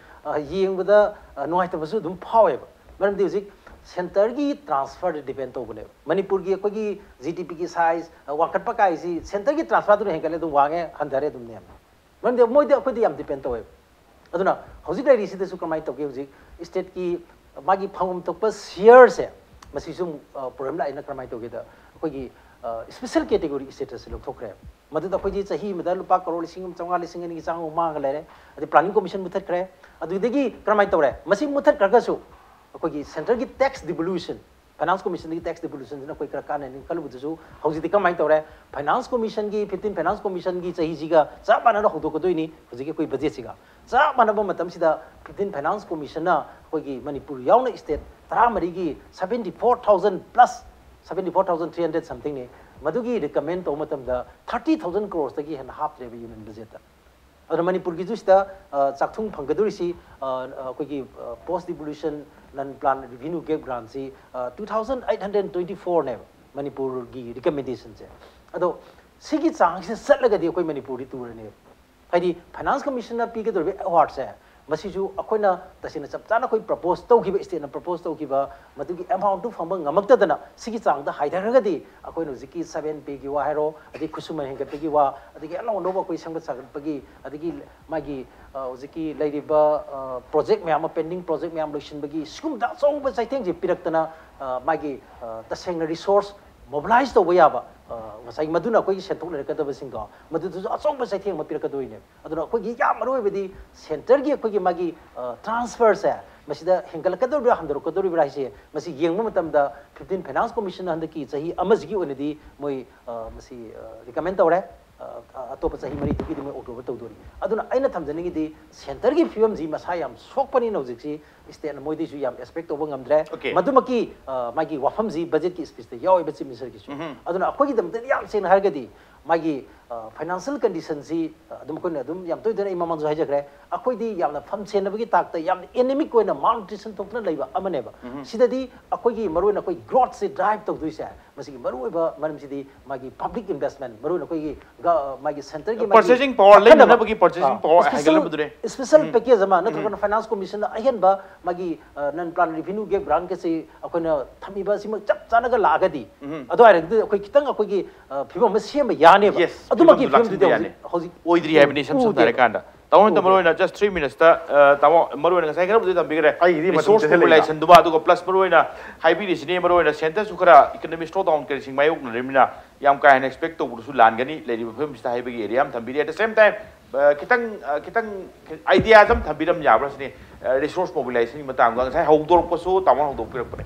Ying with the Noita Vasudum power. Madam Music, center ki transfer depend to bune. Manipur ki koi ki G D P ki size, wakat pa kai si center ki transfer tu hengkale tu wange handare tu ne. Madam de moi de koi de am depend to. Aduna hoji dai risi de su kamai to ke hoji state ki magi phangum to pa share se masi sum program la ina kamai to ke da koi ki special category status lok thokre. Madu da koi ji chahi madal lupa crore singum changa lising ni chang ma ga le adi planning commission muthat kre adu de ki kamai to re masi muthat karga su Akogi center ki tax devolution, finance commission ki tax devolution na koi karakan ni kalu buju hauji dikam mai tore finance commission ki fifteen finance commission ki chahi jiga cha bana ro hodo ko doi ni hoji ki koi budget siga cha bana ba matam sida fifteen finance commission na koi ki manipur yauna state tara mari ki seventy-four thousand plus seventy-four thousand three hundred something ne madugi recommend to matam da thirty thousand crores ta ki han half rebe union budget ta aduna manipur ki jusita chakthung phanggaduri si koi ki post devolution non plan revenue gap grant si two thousand eight hundred twenty-four ne Manipur gi recommendation se ado sigi chang se satlaga di koi Manipur ri tur ne haidi finance commission na pi ke dor award se masi ju akoina tasina chap chana koi propose to ki state na propose to ki ba madu ki amount tu phang ngamak ta dana sigi chang da haidar ga di akoina ziki seven pe gi wa hero adi khusuma heng ga gi wa adi ki along no ba koi sang sa ga gi adi ki magi ziki lady ba project me am pending project me am lotion bagi skum da so ba sai theng ji pirak tana magi taseng resource mobilize to ya ba ngasai maduna koi senthok le ka da basing ga madu tu asong ba sai theng ma pirak ka doi ne aduna koi gi ya maroi bedi center gi koi gi magi transfer sa masida hengkal ka do handar ko do ri se masi yeng ma matam da fifteen finance commission handa ki chahi amaz gi onedi moi masi recommend tawre atop chahi mari tu ki di moi october to dori aduna aina thamjani gi di center gi film ji masa yam sokpani no jik si state na moi di su yam expect to bangam dre madumaki magi wafam ji budget ki speech te yaw ibchi minister ki su aduna akoi gi dam te yam sen har ga di magi financial condition si adum ko na adum yam toy dena imam manzu hajakre akoi di yam na pham sen bagi tak ta yam anemic ko na malnutrition to na leiba amane ba sidadi akoi gi maru na koi growth se drive to du sa masi gi maru ba maram sidi magi public investment maru na koi gi magi center gi purchasing power le na bagi purchasing power hagal budure special package ama na to finance commission ahen ba magi non plan revenue gap grant ke se akoi na thami ba sima chap chana ga la ga di ado ai re akoi kitang akoi gi phibam ma sem ya ne ba aduma ki film de hoji oidri hai bini sam sam tare kanda tawon ta maroi na just three minutes ta tawo maroi na sai garab de tambigre resource mobilization duba adugo plus maroi na haibi ri sine maroi na center su khara economic slow down ke sing mayuk na remina yam ka hen expect to busu lan gani lady film sta haibi gi area am thambiri at the same time kitang kitang idea jam thambiram ya bra sine resource mobilization matang ga sai hawdor ko su tawon hawdor pirak pare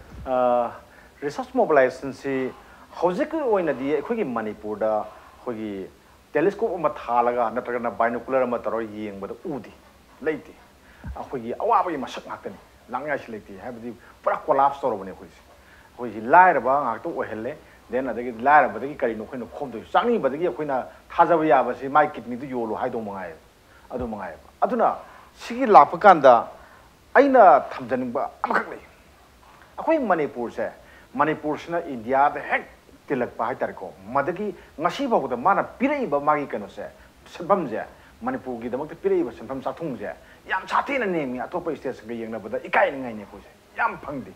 resource mobilization si hojik oina di khoi gi manipur da khoi gi telescope ma thalaga natraga binocular ma taro yeng ba udi leiti akhoi gi awa ba ma sak ngakani langya si leiti habdi pura collapse toro bane khoi khoi gi laira ba ngak to ohelle then adagi laira ba dagi kari no khoi no khom do sangni ba dagi khoi na thaja ba ya ba si mai kidney du yolo hai do mangai adu mangai aduna sigi lapakanda aina thamjaning ba amakhak lei akhoi manipur se Manipur India हेक तिलक है मदगी फाउद माना पीरब मागी कनोसे सेंफम से मणिपुर की पीरब सेंफम चाथुंग से याम साथीना नेमी अतोप स्टेट से येंगनबदा इकायनिंगाइने कोसे याम फंगदे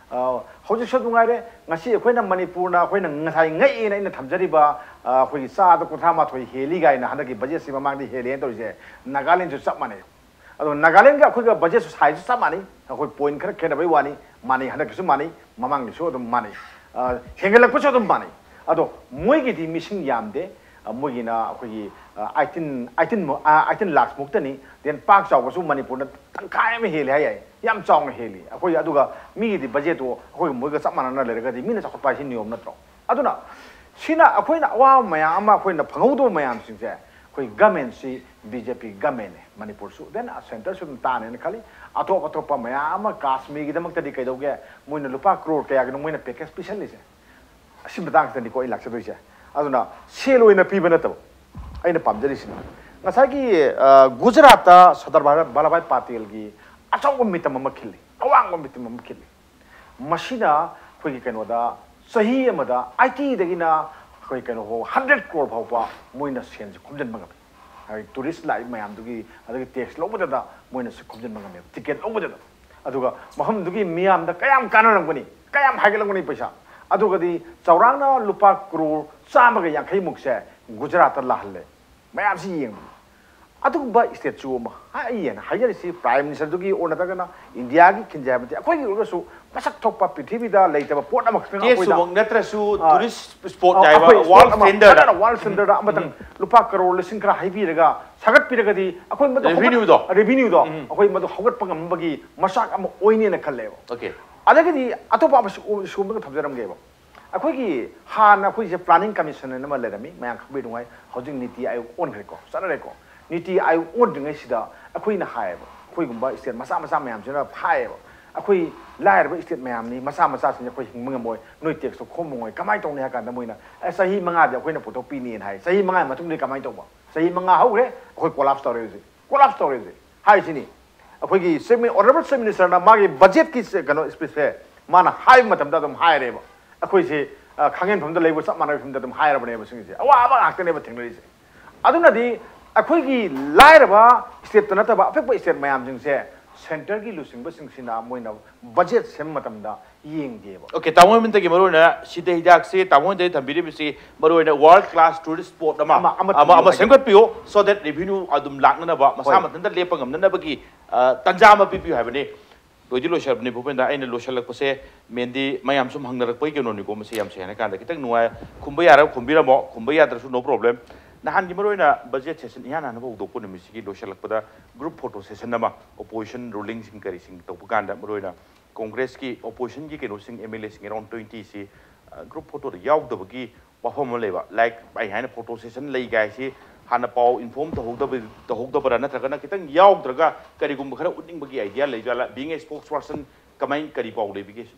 हौजिक सु दुंगाइरे ngasi अखोइना मणिपुरना अखोइना ngasai ngai na ina thamjariba अखोइ सा द कुथा माथोइ हेली गाइना हनकी बजेट से ममांगदि हेले तोरिसे नागालैंड सु सब माने अदो नागालैंड का अखोइ बजेट सु साइज सब माने अखोइ पॉइंट खर खेनबई वानी माने हनकी सु माने ममांगदि सु अदुम माने हेंगलक सु अदुम माने अदो मोइगी दि मिसिंग यामदे मोइगिना अखोइ eighteen eighteen eighteen लाख मुक्तनी देन पाक चावसु मणिपुर तंखाय में हेले हाय याम चावना हेली अखोइ अदुगा मीगी बजेट तो अखोइ मोइगा सब मानना लेरगदि मीना चखपा सि नियम नत्रो अदुना सिना अखोइना अवा मयाम अखोइना फंगौदो मयाम सिंसे अखोइ गवर्नमेंट सि बीजेपी गवर्नमेंट मणिपुर सु देन सेंटर सु ताने खाली अतोप अतोप मयाम काश्मीर की दमकतदि कैदोगे मोइना लुपा करोड़ कया गनो मोइना पैकेज स्पेशलिसे असि मदांगतनि को इलाक्सदोइसे अदुना सेल ओइना पीबा नतबो अने पामजरीसिना ngसागी गुजरात सरदार वल्लभभाई पटेल की अचौब मितम अमा खिल्ली अवांग मितम अमा खिल्ली मसिना खोगी कनोदा सही अमदा आईटी दगिना खोई कनो हो one hundred crore फाउबा मोइना सेन खुमजन मंगम हाय टूरिस्ट लाई मयाम दुगी अदगी टैक्स लोबदा मोइना से खुमजन मंगम टिकट लोबदा अदुगा महम दुगी मियाम दा कयाम कानरंगनी कयाम हाइगलंगनी पैसा अदुगदी चौरांगना लुपा करोड़ चामगा यांखै मुक्से गुजरात लाहले मैम से येंग अदुगबा स्टेट चुमा हायन हायरसी प्राइम मिनिस्टर दुगी ओनतगना इंडिया की खिंजाबति अखोई ओरसु मसक थोपा पृथ्वीदा लेतबा पोट अमख के सुबंग नत्रसु टूरिस्ट स्पॉट जायबा वर्ल्ड स्टैंडर्ड वर्ल्ड स्टैंडर्ड अमतंग लुपा करोड़ लिसिंग खरा हाइबिरगा सगत पिरगदी अखोई मदो रेवेन्यू दो रेवेन्यू दो अखोई मदो हगत पंगमबगी मसाक अम ओइनेना खल्लेबो ओके अदगदी अतोपा सुबंग थबजरमगेबो अखोई हान अखोई प्लानिंग कमीशन नम लेरमी मैं खबेदुंगाई हौजिक नीति आयोग ओनखरेको सनरेको नीति आयोग ओनद्रिङैसिदा अखोइना हायबो अखोइगुम्बा स्टेट मसा मसा मयामसिना फायबो अखोइ लायरबा स्टेट मयामनि मसा मसा सिन अखोइ हिंमंगमोय नोइ टेक्स तो खोमंगोय कमाय तौने हाकान मोइना ए सही मंगा दे अखोइना फोटो पिनि हाय सही मंगा मतुंगनि कमाय तौबा सही मंगा हौरे अखोइ कोलाप्स तौरेजे कोलाप्स तौरेजे हाय सिनी अखोइगी सेमी ऑनरेबल सेमी मिनिस्टर ना मागी बजट की कनो स्पीच है माना हाय मतमदा दम हायरेबो अखोइसे खांगेन फमदा लेबो सब माना फमदा दम हायरबने बसिंगसे अवा अबा आक्तनेबो थेंगरिसे अदुनदी अखोइगी लायरबा स्टेट तनतबा अफेक्ट स्टेट मयाम जिंगसे सेंटर की लुसिंग सिंगसिना मोइना बजट सेम मतमदा येंगदेबो ओके तामो मिनट की मरोना सिदे हिदाक से तामो दे थंबिरे बिसी मरोना वर्ल्ड क्लास टूरिस्ट स्पॉट अमा अमा अमा सेंगत पियो सो दैट रेवेन्यू अदुम लाकनबा मसा मतंदा लेपंगमनबगी तंजाम पिपियो हाबने लोइदि लोशरबने भूपेंदा आइन लोशलकपसे मेंदी मयाम सुम हंगनरकपै केनोनिको मसे याम सेना कांदा कितक नुवा खुंबा यारा खुंबिरमो खुंबा याद्रसु नो प्रॉब्लम नहान की मरोना बजट सेशन याना नबो दोपो निमिसिगी लोशलकपदा ग्रुप फोटो सेशन नमा ओपोजिशन रूलिंग सिंग करी सिंग तोपु कांदा मरोना कांग्रेस की ओपोजिशन की केनो सिंग एमएलए सिंग अराउंड twenty सी ग्रुप फोटो यावदबगी वाफम लेबा लाइक बाय हाइन फोटो सेशन लई गायसी हाना पाव इन्फॉर्म तहोदब तहोदबरा नत्रगना कितंग यावद्रगा करिगुम खरा उनिंगबगी आइडिया लेजाला बीइंग ए स्पोक्सपर्सन कमाइन करी पाव लेबिगेशन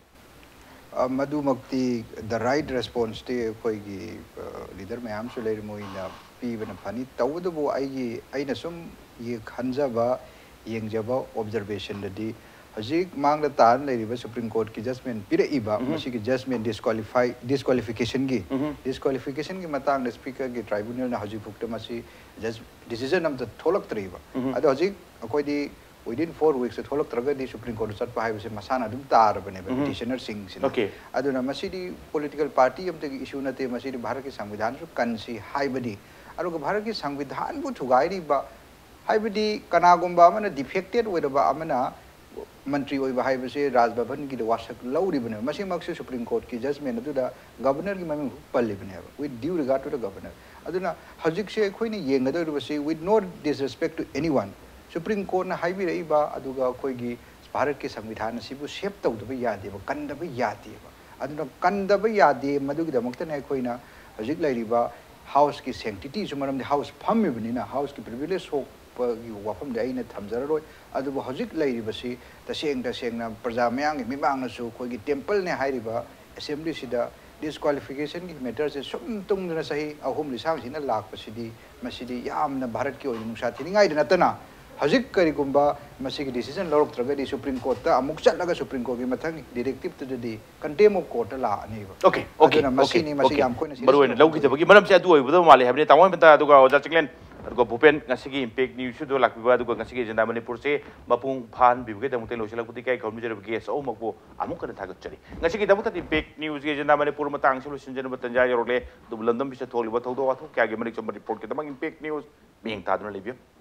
मधुमक्ति द राइट रेस्पॉन्स ते कोईगी लीडर मैम सु लेर मोइना पीबन फनी तवदबो आइगी आइना सुम ये खंजबा येंगजबा ऑब्जर्वेशन ददी हजिक मांग तान लेरिबा सुप्रीम कोर्ट की जजमेंट पिरेइबा मसी की जजमेंट डिस्क्वालीफाई डिस्क्वालिफिकेशन की डिस्क्वालिफिकेशन की मतांग स्पीकर की ट्राइब्यूनल ना हजिक फुक्ते मसी जज डिसीजन नम थोलक त्रिबा अदो हजिक अकोइदी within four weeks थोलक तरगदी सुप्रीम कोर्ट चटपा हाइबसे मसाना दुम तारबने पिटिशनर सिंग सिन ओके अदुना मसीदी पॉलिटिकल पार्टी अमते इशू नते मसीदी भारत के संविधान सु कनसी हाइबदी अरुग भारत के संविधान बु थुगाइरिबा हाइबदी कनागुम्बा अमना डिफेक्टेड ओइरबा अमना मंत्री ओइबा हाइबसे राजभवन की वासक लौरिबने मसी मक्से सुप्रीम कोर्ट की जजमेंट अदुदा गवर्नर की ममिंग पल्लिबने with due regard to the governor अदुना हजिक से खोइने येंगदोरबसे with no disrespect to anyone supreme court ने हाइबिरइबा अदुगा कोइगी भारत के संविधान सिबु सेप तौदबा यादेबा कंदबा यादेबा अदुना कंदबा यादे मदुगिदमक्तने कोइना हजिक लैरिबा हाउस की सैंक्टिटी सुमरम हाउस फमिबनिना हाउस की प्रिविलेज सोपगी वाफम दे आइना थमजररोय अदुबा हजिक लैरिबसी तसेंग तसेंगना प्रजा मयांग मिबांगनसु कोइगी टेंपल ने हाइरिबा असेंबली सिदा डिस्क्वालिफिकेशन की मैटर से सुम तुंगना सही अहुम लिसांग सिना लाकपसिदी मसिदी यामना भारत की ओइ नुसा थिनिंगाइ नतना हजिक करिगुम्बा मसिक डिसीजन लौरक्त्रगदि सुप्रीम कोर्ट ता अमुक चलगा सुप्रीम कोर्ट की मथंग डायरेक्टिव तुदि कंटेम ऑफ कोर्ट ला अनेबा ओके ओके मसिनी मसि याम कोइन बरुवेन लौकी जबगी मरम से अदु ओइबदो माले हबने तावन बता अदुगा ओजा चिंगलेन अदुगा भूपेन ngasiगी इम्पैक्ट न्यूज दो लाखबिबा अदुगा ngasiगी एजेंडा मणिपुर से मपुंग फान बिबगे दमुते लोसलकुति काय खौमि जरब गेस ओ मकबो अमुक कन थागत चरी ngasiगी दमुत इम्पैक्ट न्यूज के एजेंडा मणिपुर मतंग से लोसिनजन बतंजा यरोले दुबलंदम बिसे थोलिबा थौदो वाथो क्या गे मनिक रिपोर्ट के तमंग इम्पैक्ट न्यूज बेंग तादन लेबियो